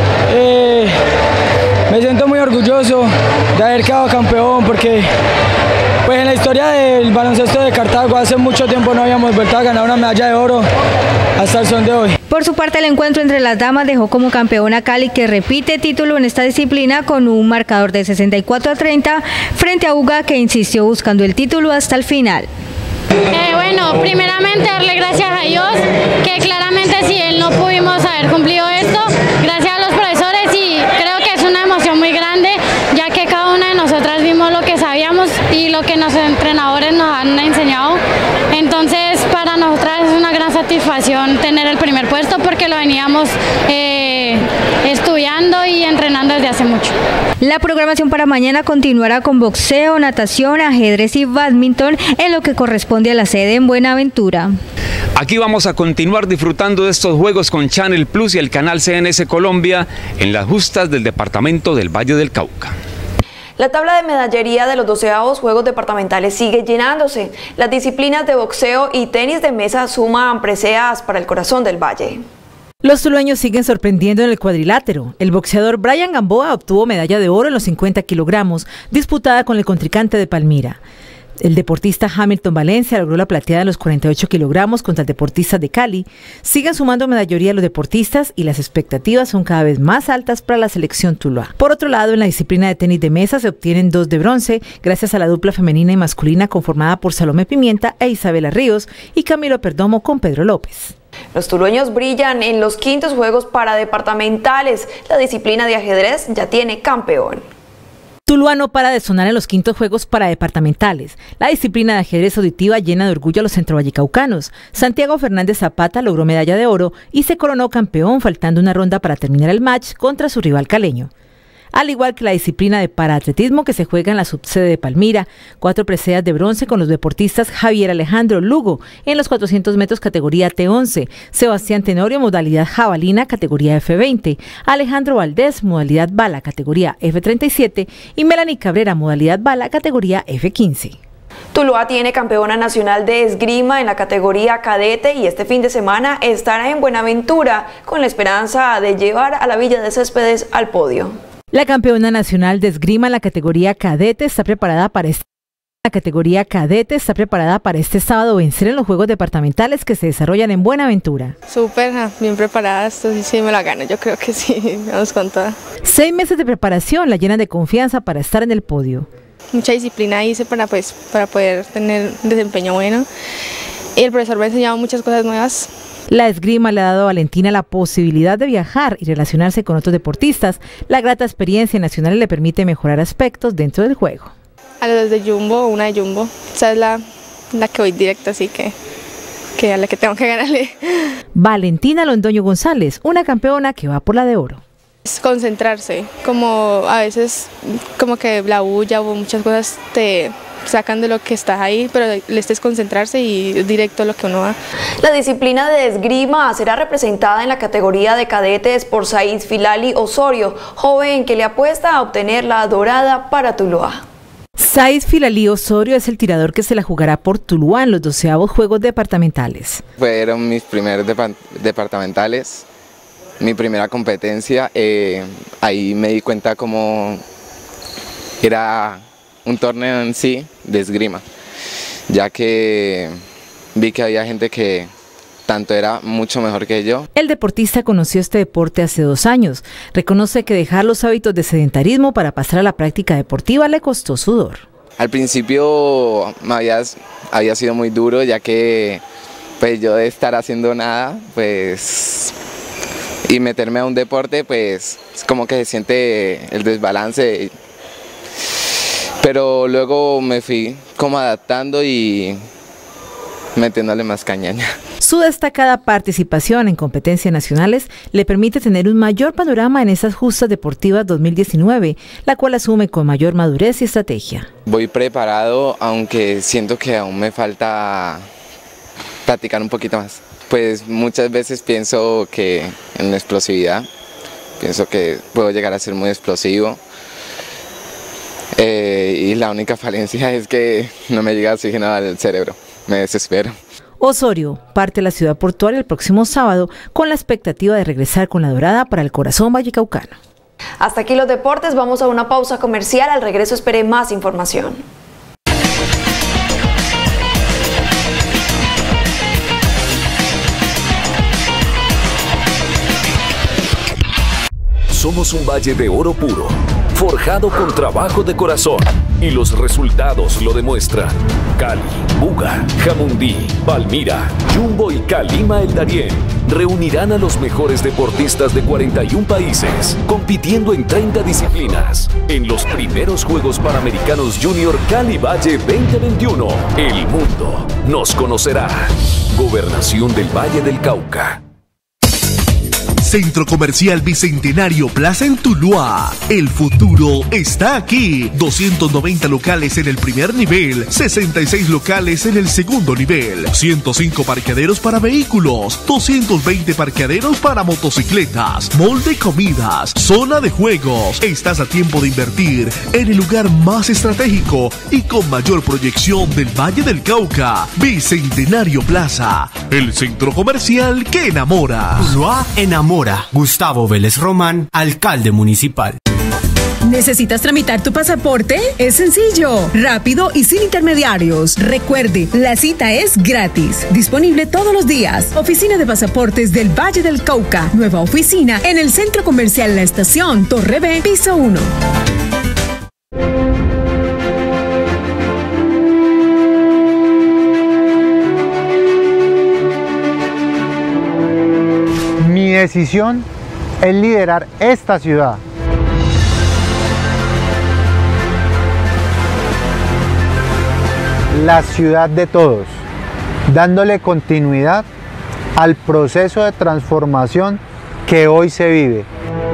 Speaker 11: Me siento muy orgulloso de haber quedado campeón, porque pues en la historia del baloncesto de Cartago hace mucho tiempo no habíamos vuelto a ganar una medalla de oro hasta el son de hoy.
Speaker 16: Por su parte, el encuentro entre las damas dejó como campeona Cali, que repite título en esta disciplina con un marcador de 64-30 frente a Buga, que insistió buscando el título hasta el final.
Speaker 17: Bueno, primeramente darle gracias a Dios, que claramente si Él no pudimos haber cumplido esto, gracias a los profesores, y creo que es una emoción muy grande, ya que cada una de nosotras vimos lo que sabíamos y lo que nuestros entrenadores nos han enseñado. Entonces para nosotras es una gran satisfacción tener el primer puesto, porque lo veníamos estudiando y entrenando desde hace mucho.
Speaker 16: La programación para mañana continuará con boxeo, natación, ajedrez y bádminton en lo que corresponde a la sede en Buenaventura.
Speaker 15: Aquí vamos a continuar disfrutando de estos juegos con Channel Plus y el canal CNS Colombia en las justas del departamento del Valle del Cauca.
Speaker 2: La tabla de medallería de los 12avos Juegos Departamentales sigue llenándose. Las disciplinas de boxeo y tenis de mesa suman preseas para el corazón del Valle.
Speaker 18: Los tulueños siguen sorprendiendo en el cuadrilátero. El boxeador Brian Gamboa obtuvo medalla de oro en los 50 kilogramos, disputada con el contrincante de Palmira. El deportista Hamilton Valencia logró la plateada en los 48 kilogramos contra el deportista de Cali. Siguen sumando medallería los deportistas y las expectativas son cada vez más altas para la selección Tuluá. Por otro lado, en la disciplina de tenis de mesa se obtienen 2 de bronce gracias a la dupla femenina y masculina conformada por Salomé Pimienta e Isabela Ríos y Camilo Perdomo con Pedro López.
Speaker 2: Los tulueños brillan en los quintos Juegos Paradepartamentales. La disciplina de ajedrez ya tiene campeón.
Speaker 18: Tuluá no para de sonar en los quintos Juegos Paradepartamentales. La disciplina de ajedrez auditiva llena de orgullo a los centrovallecaucanos. Santiago Fernández Zapata logró medalla de oro y se coronó campeón, faltando una ronda para terminar el match contra su rival caleño. Al igual que la disciplina de paraatletismo que se juega en la subsede de Palmira, 4 preseas de bronce con los deportistas Javier Alejandro Lugo en los 400 metros categoría T11, Sebastián Tenorio modalidad jabalina categoría F20, Alejandro Valdés modalidad bala categoría F37 y Melanie Cabrera modalidad bala categoría F15.
Speaker 2: Tuluá tiene campeona nacional de esgrima en la categoría cadete y este fin de semana estará en Buenaventura con la esperanza de llevar a la Villa de Céspedes al podio.
Speaker 18: La campeona nacional de esgrima en la categoría cadete está preparada para este La categoría cadete está preparada para este sábado vencer en los Juegos Departamentales que se desarrollan en Buenaventura.
Speaker 4: Súper, bien preparada, esto sí me la gano, yo creo que sí, vamos con toda.
Speaker 18: 6 meses de preparación la llenan de confianza para estar en el podio.
Speaker 4: Mucha disciplina hice para poder tener un desempeño bueno y el profesor me ha enseñado muchas cosas nuevas.
Speaker 18: La esgrima le ha dado a Valentina la posibilidad de viajar y relacionarse con otros deportistas. La grata experiencia nacional le permite mejorar aspectos dentro del juego.
Speaker 4: A los de Jumbo, una de Jumbo, esa es la que voy directa, así que a la que tengo que ganarle.
Speaker 18: Valentina Londoño González, una campeona que va por la de oro.
Speaker 4: Es concentrarse, como a veces como que la bulla o muchas cosas te sacan de lo que estás ahí, pero le estés concentrarse y directo a lo que uno va.
Speaker 2: La disciplina de esgrima será representada en la categoría de cadetes por Said Filali Osorio, joven que le apuesta a obtener la dorada para Tuluá.
Speaker 18: Said Filali Osorio es el tirador que se la jugará por Tuluá en los 12avos Juegos Departamentales.
Speaker 5: Fueron mis primeros departamentales, mi primera competencia, ahí me di cuenta cómo era un torneo en sí de esgrima, ya que vi que había gente que tanto era mucho mejor que yo.
Speaker 18: El deportista conoció este deporte hace 2 años. Reconoce que dejar los hábitos de sedentarismo para pasar a la práctica deportiva le costó sudor.
Speaker 5: Al principio había sido muy duro, ya que pues yo de estar haciendo nada, pues y meterme a un deporte, pues es como que se siente el desbalance. Pero luego me fui como adaptando y metiéndole más cañaña.
Speaker 18: Su destacada participación en competencias nacionales le permite tener un mayor panorama en esas justas deportivas 2019, la cual asume con mayor madurez y estrategia.
Speaker 5: Voy preparado, aunque siento que aún me falta practicar un poquito más. Pues muchas veces pienso que en la explosividad, pienso que puedo llegar a ser muy explosivo. Y la única falencia es que no me llega oxígeno al cerebro, me desespero.
Speaker 18: Osorio parte de la ciudad portuaria el próximo sábado con la expectativa de regresar con la dorada para el corazón vallecaucano.
Speaker 2: Hasta aquí los deportes, vamos a una pausa comercial, al regreso espere más información.
Speaker 12: Somos un valle de oro puro, forjado con trabajo de corazón. Y los resultados lo demuestran. Cali, Buga, Jamundí, Palmira, Jumbo y Calima El Darién reunirán a los mejores deportistas de 41 países, compitiendo en 30 disciplinas. En los primeros Juegos Panamericanos Junior Cali Valle 2021, el mundo nos conocerá. Gobernación del Valle del Cauca.
Speaker 19: Centro Comercial Bicentenario Plaza en Tuluá. El futuro está aquí. 290 locales en el primer nivel, 66 locales en el segundo nivel, 105 parqueaderos para vehículos, 220 parqueaderos para motocicletas, mall de comidas, zona de juegos. Estás a tiempo de invertir en el lugar más estratégico y con mayor proyección del Valle del Cauca. Bicentenario Plaza, el centro comercial que enamora.
Speaker 20: Tuluá enamora. Gustavo Vélez Román, alcalde municipal.
Speaker 21: ¿Necesitas tramitar tu pasaporte? Es sencillo, rápido y sin intermediarios. Recuerde, la cita es gratis. Disponible todos los días. Oficina de Pasaportes del Valle del Cauca. Nueva oficina en el Centro Comercial La Estación, Torre B, piso 1.
Speaker 14: Mi decisión es liderar esta ciudad. La ciudad de todos, dándole continuidad al proceso de transformación que hoy se vive.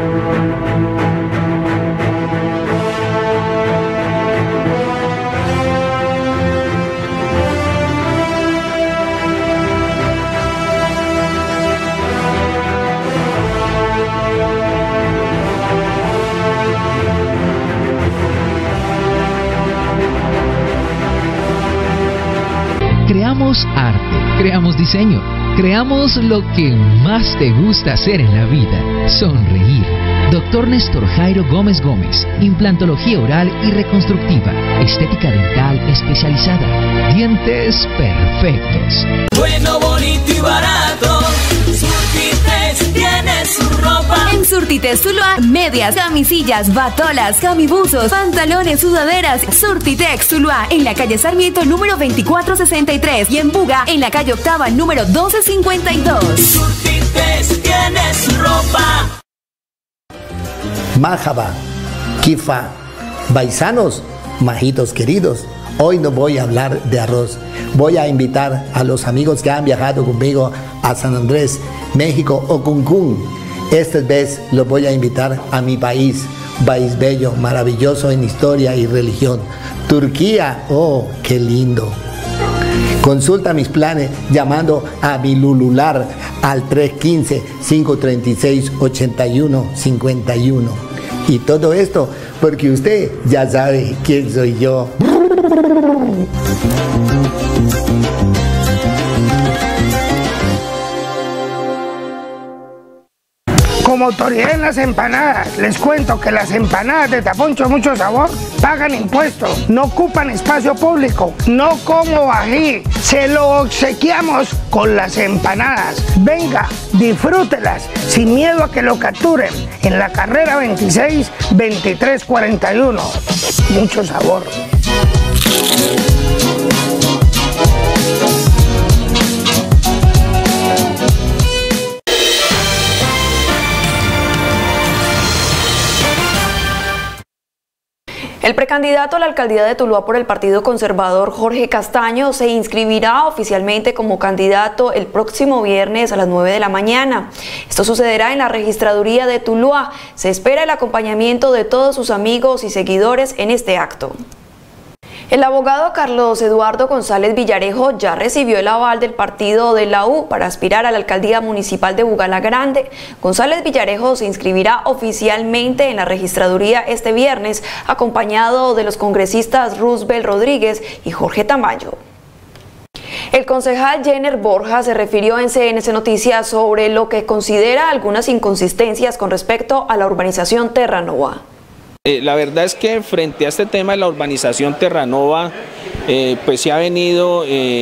Speaker 22: Creamos arte, creamos diseño, creamos lo que más te gusta hacer en la vida, sonreír.
Speaker 3: Dr. Néstor Jairo Gómez Gómez, implantología oral y reconstructiva, estética dental especializada, dientes perfectos.
Speaker 6: Bueno, bonito y barato, Surtites tiene su ropa.
Speaker 7: En Surtites Tuluá, medias, camisillas, batolas, camibuzos, pantalones, sudaderas. Surtitex Tuluá, en la calle Sarmiento número 2463 y en Buga, en la calle Octava número 1252.
Speaker 6: Surtites tiene su ropa.
Speaker 22: Majaba, Kifa, paisanos, majitos queridos, hoy no voy a hablar de arroz. Voy a invitar a los amigos que han viajado conmigo a San Andrés, México o Cancún. Esta vez los voy a invitar a mi país, un país bello, maravilloso en historia y religión. Turquía, oh, qué lindo. Consulta mis planes llamando a mi Lulular al 315-536-8151. Y todo esto porque usted ya sabe quién soy yo.
Speaker 23: Como autoridad en las empanadas, les cuento que las empanadas de Taponcho Mucho Sabor pagan impuestos, no ocupan espacio público, no como ají, se lo obsequiamos con las empanadas. Venga, disfrútelas sin miedo a que lo capturen en la carrera 26-2341. Mucho sabor.
Speaker 2: El precandidato a la alcaldía de Tuluá por el Partido Conservador, Jorge Castaño, se inscribirá oficialmente como candidato el próximo viernes a las 9 de la mañana. Esto sucederá en la registraduría de Tuluá. Se espera el acompañamiento de todos sus amigos y seguidores en este acto. El abogado Carlos Eduardo González Villarejo ya recibió el aval del partido de la U para aspirar a la alcaldía municipal de Bugalagrande. González Villarejo se inscribirá oficialmente en la registraduría este viernes, acompañado de los congresistas Roosevelt Rodríguez y Jorge Tamayo. El concejal Jenner Borja se refirió en CNC Noticias sobre lo que considera algunas inconsistencias con respecto a la urbanización Terranova.
Speaker 24: La verdad es que frente a este tema de la urbanización Terranova, pues se ha venido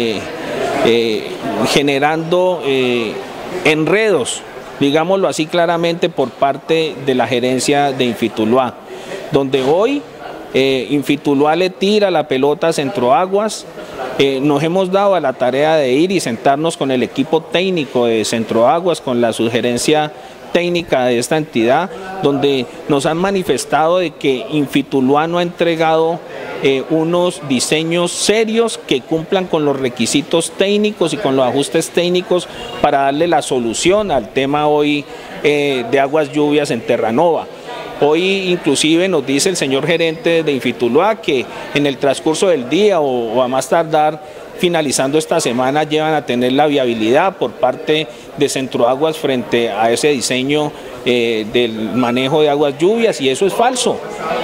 Speaker 24: generando enredos, digámoslo así claramente, por parte de la gerencia de Infituluá, donde hoy Infituluá le tira la pelota a Centroaguas. Nos hemos dado a la tarea de ir y sentarnos con el equipo técnico de Centroaguas, con la sugerencia técnica de esta entidad, donde nos han manifestado de que Infituluá no ha entregado unos diseños serios que cumplan con los requisitos técnicos y con los ajustes técnicos para darle la solución al tema hoy de aguas lluvias en Terranova. Hoy inclusive nos dice el señor gerente de Infituluá que en el transcurso del día o a más tardar finalizando esta semana llevan a tener la viabilidad por parte de Centroaguas frente a ese diseño del manejo de aguas lluvias, y eso es falso.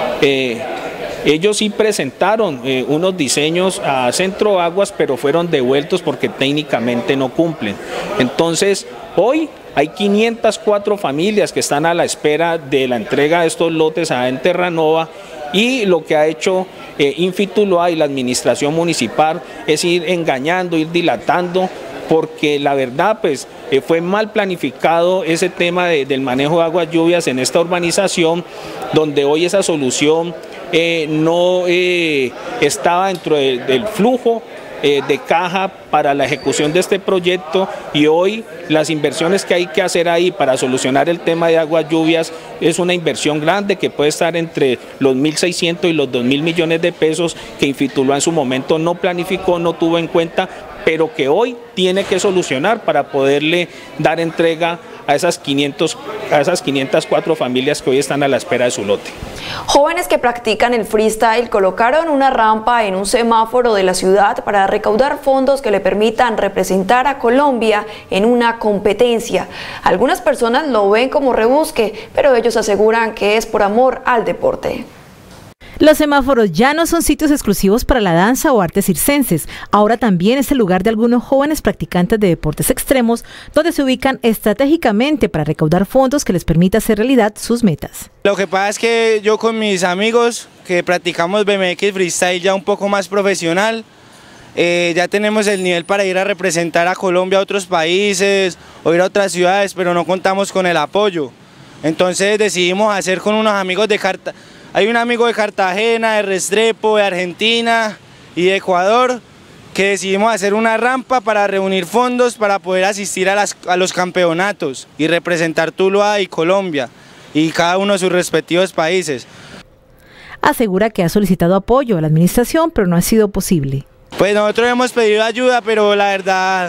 Speaker 24: Ellos sí presentaron unos diseños a Centroaguas, pero fueron devueltos porque técnicamente no cumplen. Entonces, hoy hay 504 familias que están a la espera de la entrega de estos lotes en Terranova, y lo que ha hecho Infituluá y la administración municipal es ir engañando, ir dilatando, porque la verdad pues fue mal planificado ese tema del manejo de aguas lluvias en esta urbanización, donde hoy esa solución no estaba dentro del flujo de caja para la ejecución de este proyecto, y hoy las inversiones que hay que hacer ahí para solucionar el tema de aguas lluvias es una inversión grande que puede estar entre los 1.600 y los 2.000 millones de pesos que Infituluá en su momento no planificó, no tuvo en cuenta, pero que hoy tiene que solucionar para poderle dar entrega a esas 504 familias que hoy están a la espera de su lote.
Speaker 2: Jóvenes que practican el freestyle colocaron una rampa en un semáforo de la ciudad para recaudar fondos que le permitan representar a Colombia en una competencia. Algunas personas lo ven como rebusque, pero ellos aseguran que es por amor al deporte.
Speaker 18: Los semáforos ya no son sitios exclusivos para la danza o artes circenses, ahora también es el lugar de algunos jóvenes practicantes de deportes extremos, donde se ubican estratégicamente para recaudar fondos que les permita hacer realidad sus metas.
Speaker 1: Lo que pasa es que yo con mis amigos que practicamos BMX Freestyle ya un poco más profesional, ya tenemos el nivel para ir a representar a Colombia a otros países o ir a otras ciudades, pero no contamos con el apoyo. Entonces decidimos hacer con unos amigos de Cartagena. Hay un amigo de Cartagena, de Restrepo, de Argentina y de Ecuador que decidimos hacer una rampa para reunir fondos para poder asistir a los campeonatos y representar Tuluá y Colombia y cada uno de sus respectivos países.
Speaker 18: Asegura que ha solicitado apoyo a la administración, pero no ha sido posible.
Speaker 1: Pues nosotros hemos pedido ayuda, pero la verdad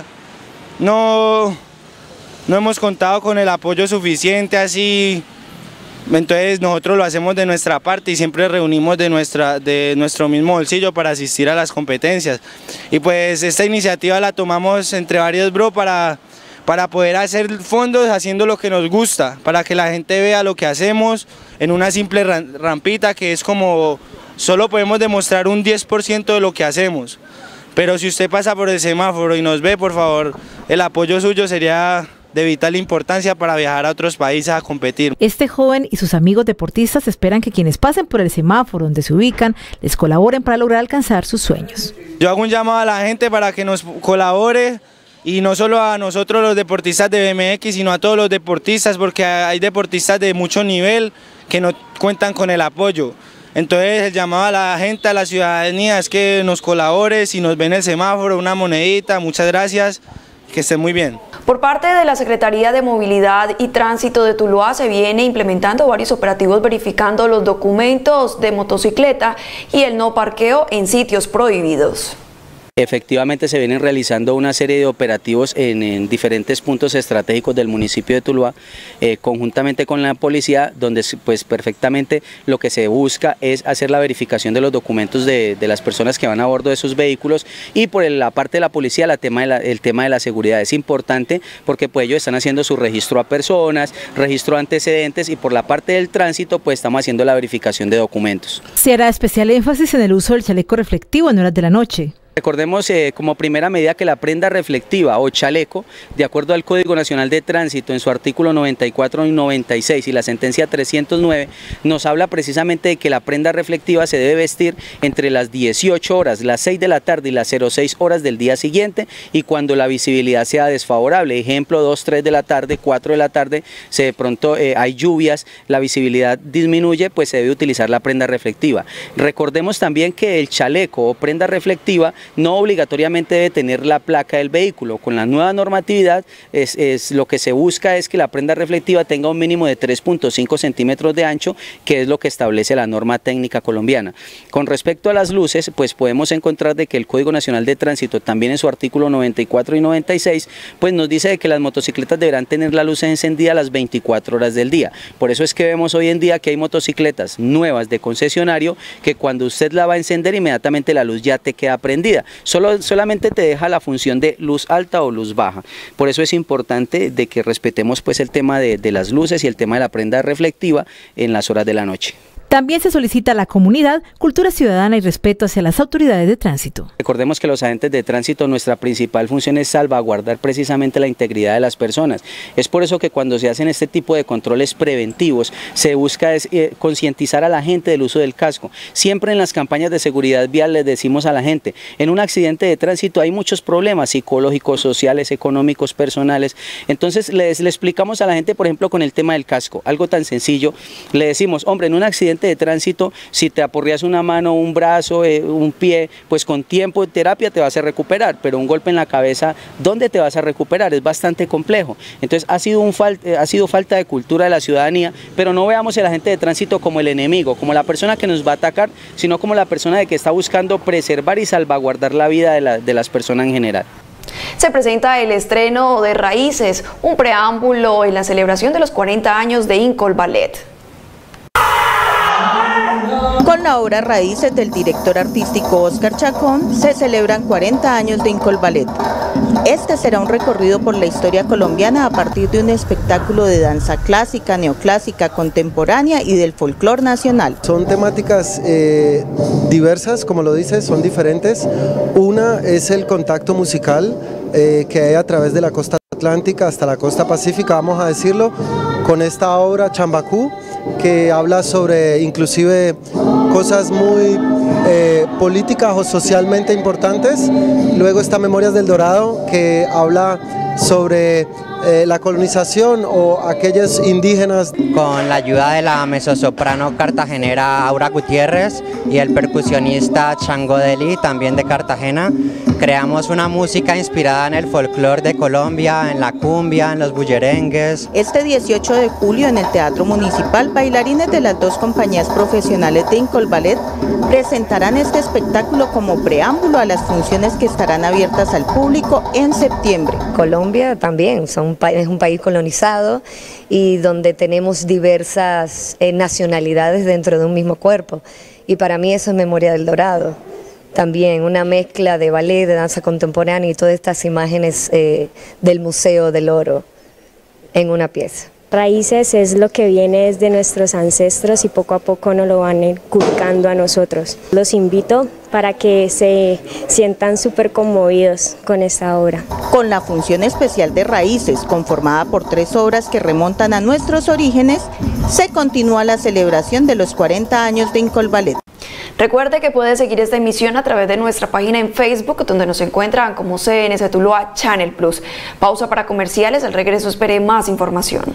Speaker 1: no hemos contado con el apoyo suficiente así. Entonces nosotros lo hacemos de nuestra parte y siempre reunimos de nuestro mismo bolsillo para asistir a las competencias. Y pues esta iniciativa la tomamos entre varios bros para poder hacer fondos haciendo lo que nos gusta, para que la gente vea lo que hacemos en una simple rampita que es como solo podemos demostrar un 10% de lo que hacemos. Pero si usted pasa por el semáforo y nos ve, por favor, el apoyo suyo sería de vital importancia para viajar a otros países a competir.
Speaker 18: Este joven y sus amigos deportistas esperan que quienes pasen por el semáforo donde se ubican les colaboren para lograr alcanzar sus sueños.
Speaker 1: Yo hago un llamado a la gente para que nos colabore y no solo a nosotros los deportistas de BMX, sino a todos los deportistas, porque hay deportistas de mucho nivel que no cuentan con el apoyo. Entonces el llamado a la gente, a la ciudadanía es que nos colabore, si nos ven el semáforo, una monedita, muchas gracias, que estén muy bien.
Speaker 2: Por parte de la Secretaría de Movilidad y Tránsito de Tuluá se viene implementando varios operativos verificando los documentos de motocicleta y el no parqueo en sitios prohibidos.
Speaker 8: Efectivamente se vienen realizando una serie de operativos en diferentes puntos estratégicos del municipio de Tuluá, conjuntamente con la policía, donde pues perfectamente lo que se busca es hacer la verificación de los documentos de las personas que van a bordo de sus vehículos, y por la parte de la policía el tema de la seguridad es importante porque pues ellos están haciendo su registro a personas, registro de antecedentes, y por la parte del tránsito pues estamos haciendo la verificación de documentos.
Speaker 18: Se hará especial énfasis en el uso del chaleco reflectivo en horas de la noche.
Speaker 8: Recordemos como primera medida que la prenda reflectiva o chaleco, de acuerdo al Código Nacional de Tránsito en su artículo 94 y 96 y la sentencia 309, nos habla precisamente de que la prenda reflectiva se debe vestir entre las 18 horas, las 6 de la tarde y las 06 horas del día siguiente, y cuando la visibilidad sea desfavorable, ejemplo 2, 3 de la tarde, 4 de la tarde, si de pronto hay lluvias, la visibilidad disminuye, pues se debe utilizar la prenda reflectiva. Recordemos también que el chaleco o prenda reflectiva no obligatoriamente debe tener la placa del vehículo. Con la nueva normatividad lo que se busca es que la prenda reflectiva tenga un mínimo de 3.5 centímetros de ancho, que es lo que establece la norma técnica colombiana. Con respecto a las luces, pues podemos encontrar de que el Código Nacional de Tránsito, también en su artículo 94 y 96, pues nos dice de que las motocicletas deberán tener la luz encendida las 24 horas del día. Por eso es que vemos hoy en día que hay motocicletas nuevas de concesionario que cuando usted la va a encender, inmediatamente la luz ya te queda prendida. Solamente te deja la función de luz alta o luz baja. Por eso es importante de que respetemos pues el tema de las luces y el tema de la prenda reflectiva en las horas de la noche.
Speaker 18: También se solicita a la comunidad cultura ciudadana y respeto hacia las autoridades de tránsito.
Speaker 8: Recordemos que los agentes de tránsito, nuestra principal función es salvaguardar precisamente la integridad de las personas. Es por eso que cuando se hacen este tipo de controles preventivos, se busca concientizar a la gente del uso del casco. Siempre en las campañas de seguridad vial les decimos a la gente, en un accidente de tránsito hay muchos problemas psicológicos, sociales, económicos, personales. Entonces le explicamos a la gente, por ejemplo, con el tema del casco, algo tan sencillo, le decimos, hombre, en un accidente de tránsito, si te aporreas una mano, un brazo, un pie, pues con tiempo de terapia te vas a recuperar, pero un golpe en la cabeza, ¿dónde te vas a recuperar? Es bastante complejo. Entonces ha sido falta de cultura de la ciudadanía, pero no veamos al agente de tránsito como el enemigo, como la persona que nos va a atacar, sino como la persona de que está buscando preservar y salvaguardar la vida de las personas en general.
Speaker 2: Se presenta el estreno de Raíces, un preámbulo en la celebración de los 40 años de Incol Ballet.
Speaker 9: Con la obra Raíces del director artístico Óscar Chacón se celebran 40 años de Incolballet. Este será un recorrido por la historia colombiana a partir de un espectáculo de danza clásica, neoclásica, contemporánea y del folclore nacional.
Speaker 10: Son temáticas diversas, como lo dices, son diferentes. Una es el contacto musical que hay a través de la costa atlántica hasta la costa pacífica, vamos a decirlo, con esta obra Chambacú, que habla sobre inclusive cosas muy políticas o socialmente importantes. Luego está Memorias del Dorado, que habla sobre la colonización o aquellos indígenas.
Speaker 11: Con la ayuda de la mezzosoprano cartagenera Aura Gutiérrez y el percusionista Chango Deli, también de Cartagena, creamos una música inspirada en el folclore de Colombia, en la cumbia, en los bullerengues.
Speaker 9: Este 18 de julio en el Teatro Municipal, bailarines de las dos compañías profesionales de Incolballet presentarán este espectáculo como preámbulo a las funciones que estarán abiertas al público en septiembre.
Speaker 13: Colombia también es un país colonizado y donde tenemos diversas nacionalidades dentro de un mismo cuerpo, y para mí eso es Memoria del Dorado. También una mezcla de ballet, de danza contemporánea y todas estas imágenes del Museo del Oro en una pieza.
Speaker 25: Raíces es lo que viene desde nuestros ancestros y poco a poco nos lo van inculcando a nosotros. Los invito para que se sientan súper conmovidos con esta obra.
Speaker 9: Con la función especial de Raíces, conformada por 3 obras que remontan a nuestros orígenes, se continúa la celebración de los 40 años de Incolballet.
Speaker 2: Recuerde que puede seguir esta emisión a través de nuestra página en Facebook, donde nos encuentran como CNC Tuluá Channel Plus. Pausa para comerciales, al regreso espere más información.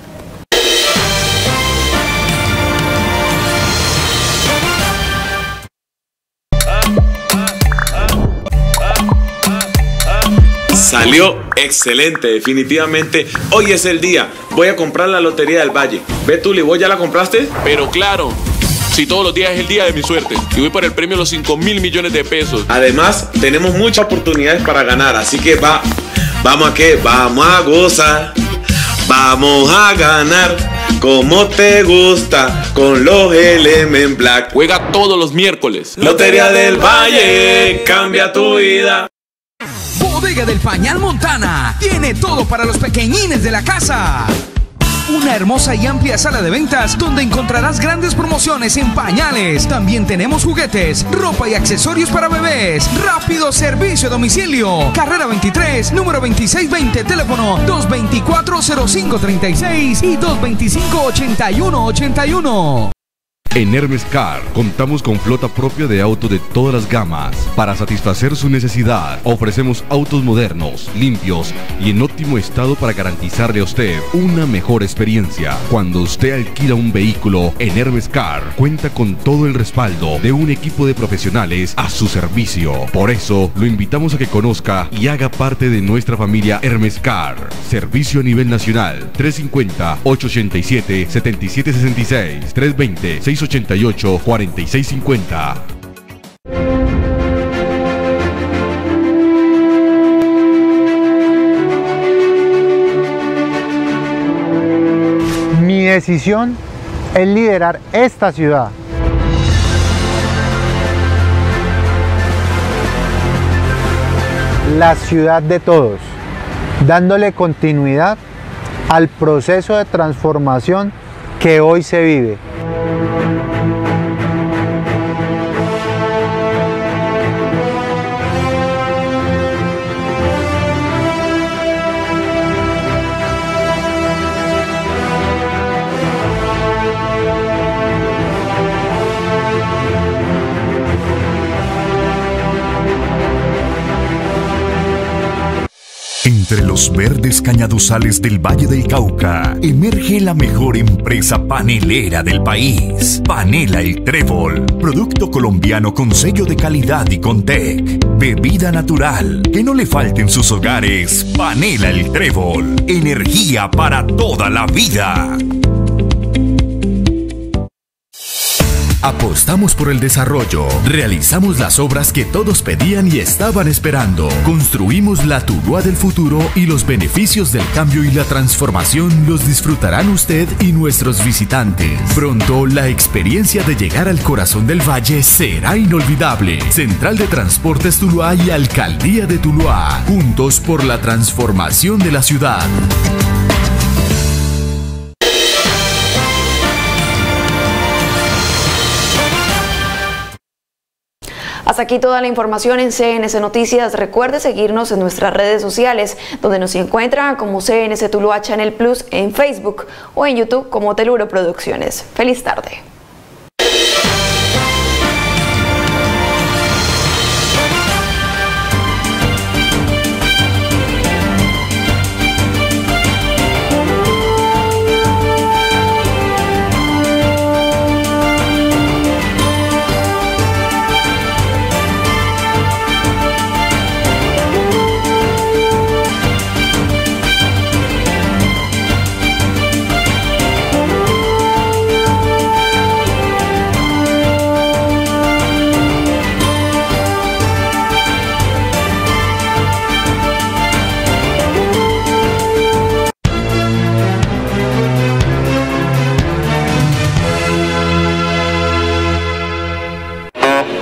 Speaker 26: Salió excelente, definitivamente. Hoy es el día. Voy a comprar la Lotería del Valle. Ve, Tuli, ¿vos ya la compraste?
Speaker 27: Pero claro, si todos los días es el día de mi suerte y voy por el premio de los 5.000 millones de pesos.
Speaker 26: Además, tenemos muchas oportunidades para ganar, así que vamos a qué, vamos a gozar, vamos a ganar. Como te gusta, con los Element Black.
Speaker 27: Juega todos los miércoles.
Speaker 26: Lotería del Valle, cambia tu vida.
Speaker 28: Bodega del Pañal Montana tiene todo para los pequeñines de la casa. Una hermosa y amplia sala de ventas donde encontrarás grandes promociones en pañales. También tenemos juguetes, ropa y accesorios para bebés. Rápido servicio a domicilio. Carrera 23, número 2620, teléfono 224-0536 y 225-8181.
Speaker 29: En Hermes Car contamos con flota propia de autos de todas las gamas. Para satisfacer su necesidad, ofrecemos autos modernos, limpios y en óptimo estado para garantizarle a usted una mejor experiencia. Cuando usted alquila un vehículo en Hermes Car, cuenta con todo el respaldo de un equipo de profesionales a su servicio. Por eso, lo invitamos a que conozca y haga parte de nuestra familia Hermes Car. Servicio a nivel nacional, 350-887-7766, 320-688-4650.
Speaker 14: Mi decisión es liderar esta ciudad. La ciudad de todos, dándole continuidad al proceso de transformación que hoy se vive.
Speaker 30: Entre los verdes cañaduzales del Valle del Cauca, emerge la mejor empresa panelera del país. Panela El Trébol, producto colombiano con sello de calidad y Contec. Bebida natural, que no le falte en sus hogares. Panela El Trébol, energía para toda la vida. Apostamos por el desarrollo. Realizamos las obras que todos pedían y estaban esperando. Construimos la Tuluá del futuro y los beneficios del cambio y la transformación los disfrutarán usted y nuestros visitantes. Pronto, la experiencia de llegar al corazón del valle será inolvidable. Central de Transportes Tuluá y Alcaldía de Tuluá. Juntos por la transformación de la ciudad.
Speaker 2: Hasta aquí toda la información en CNC Noticias. Recuerde seguirnos en nuestras redes sociales, donde nos encuentra como CNC Tuluá Channel Plus en Facebook o en YouTube como Teluro Producciones. Feliz tarde.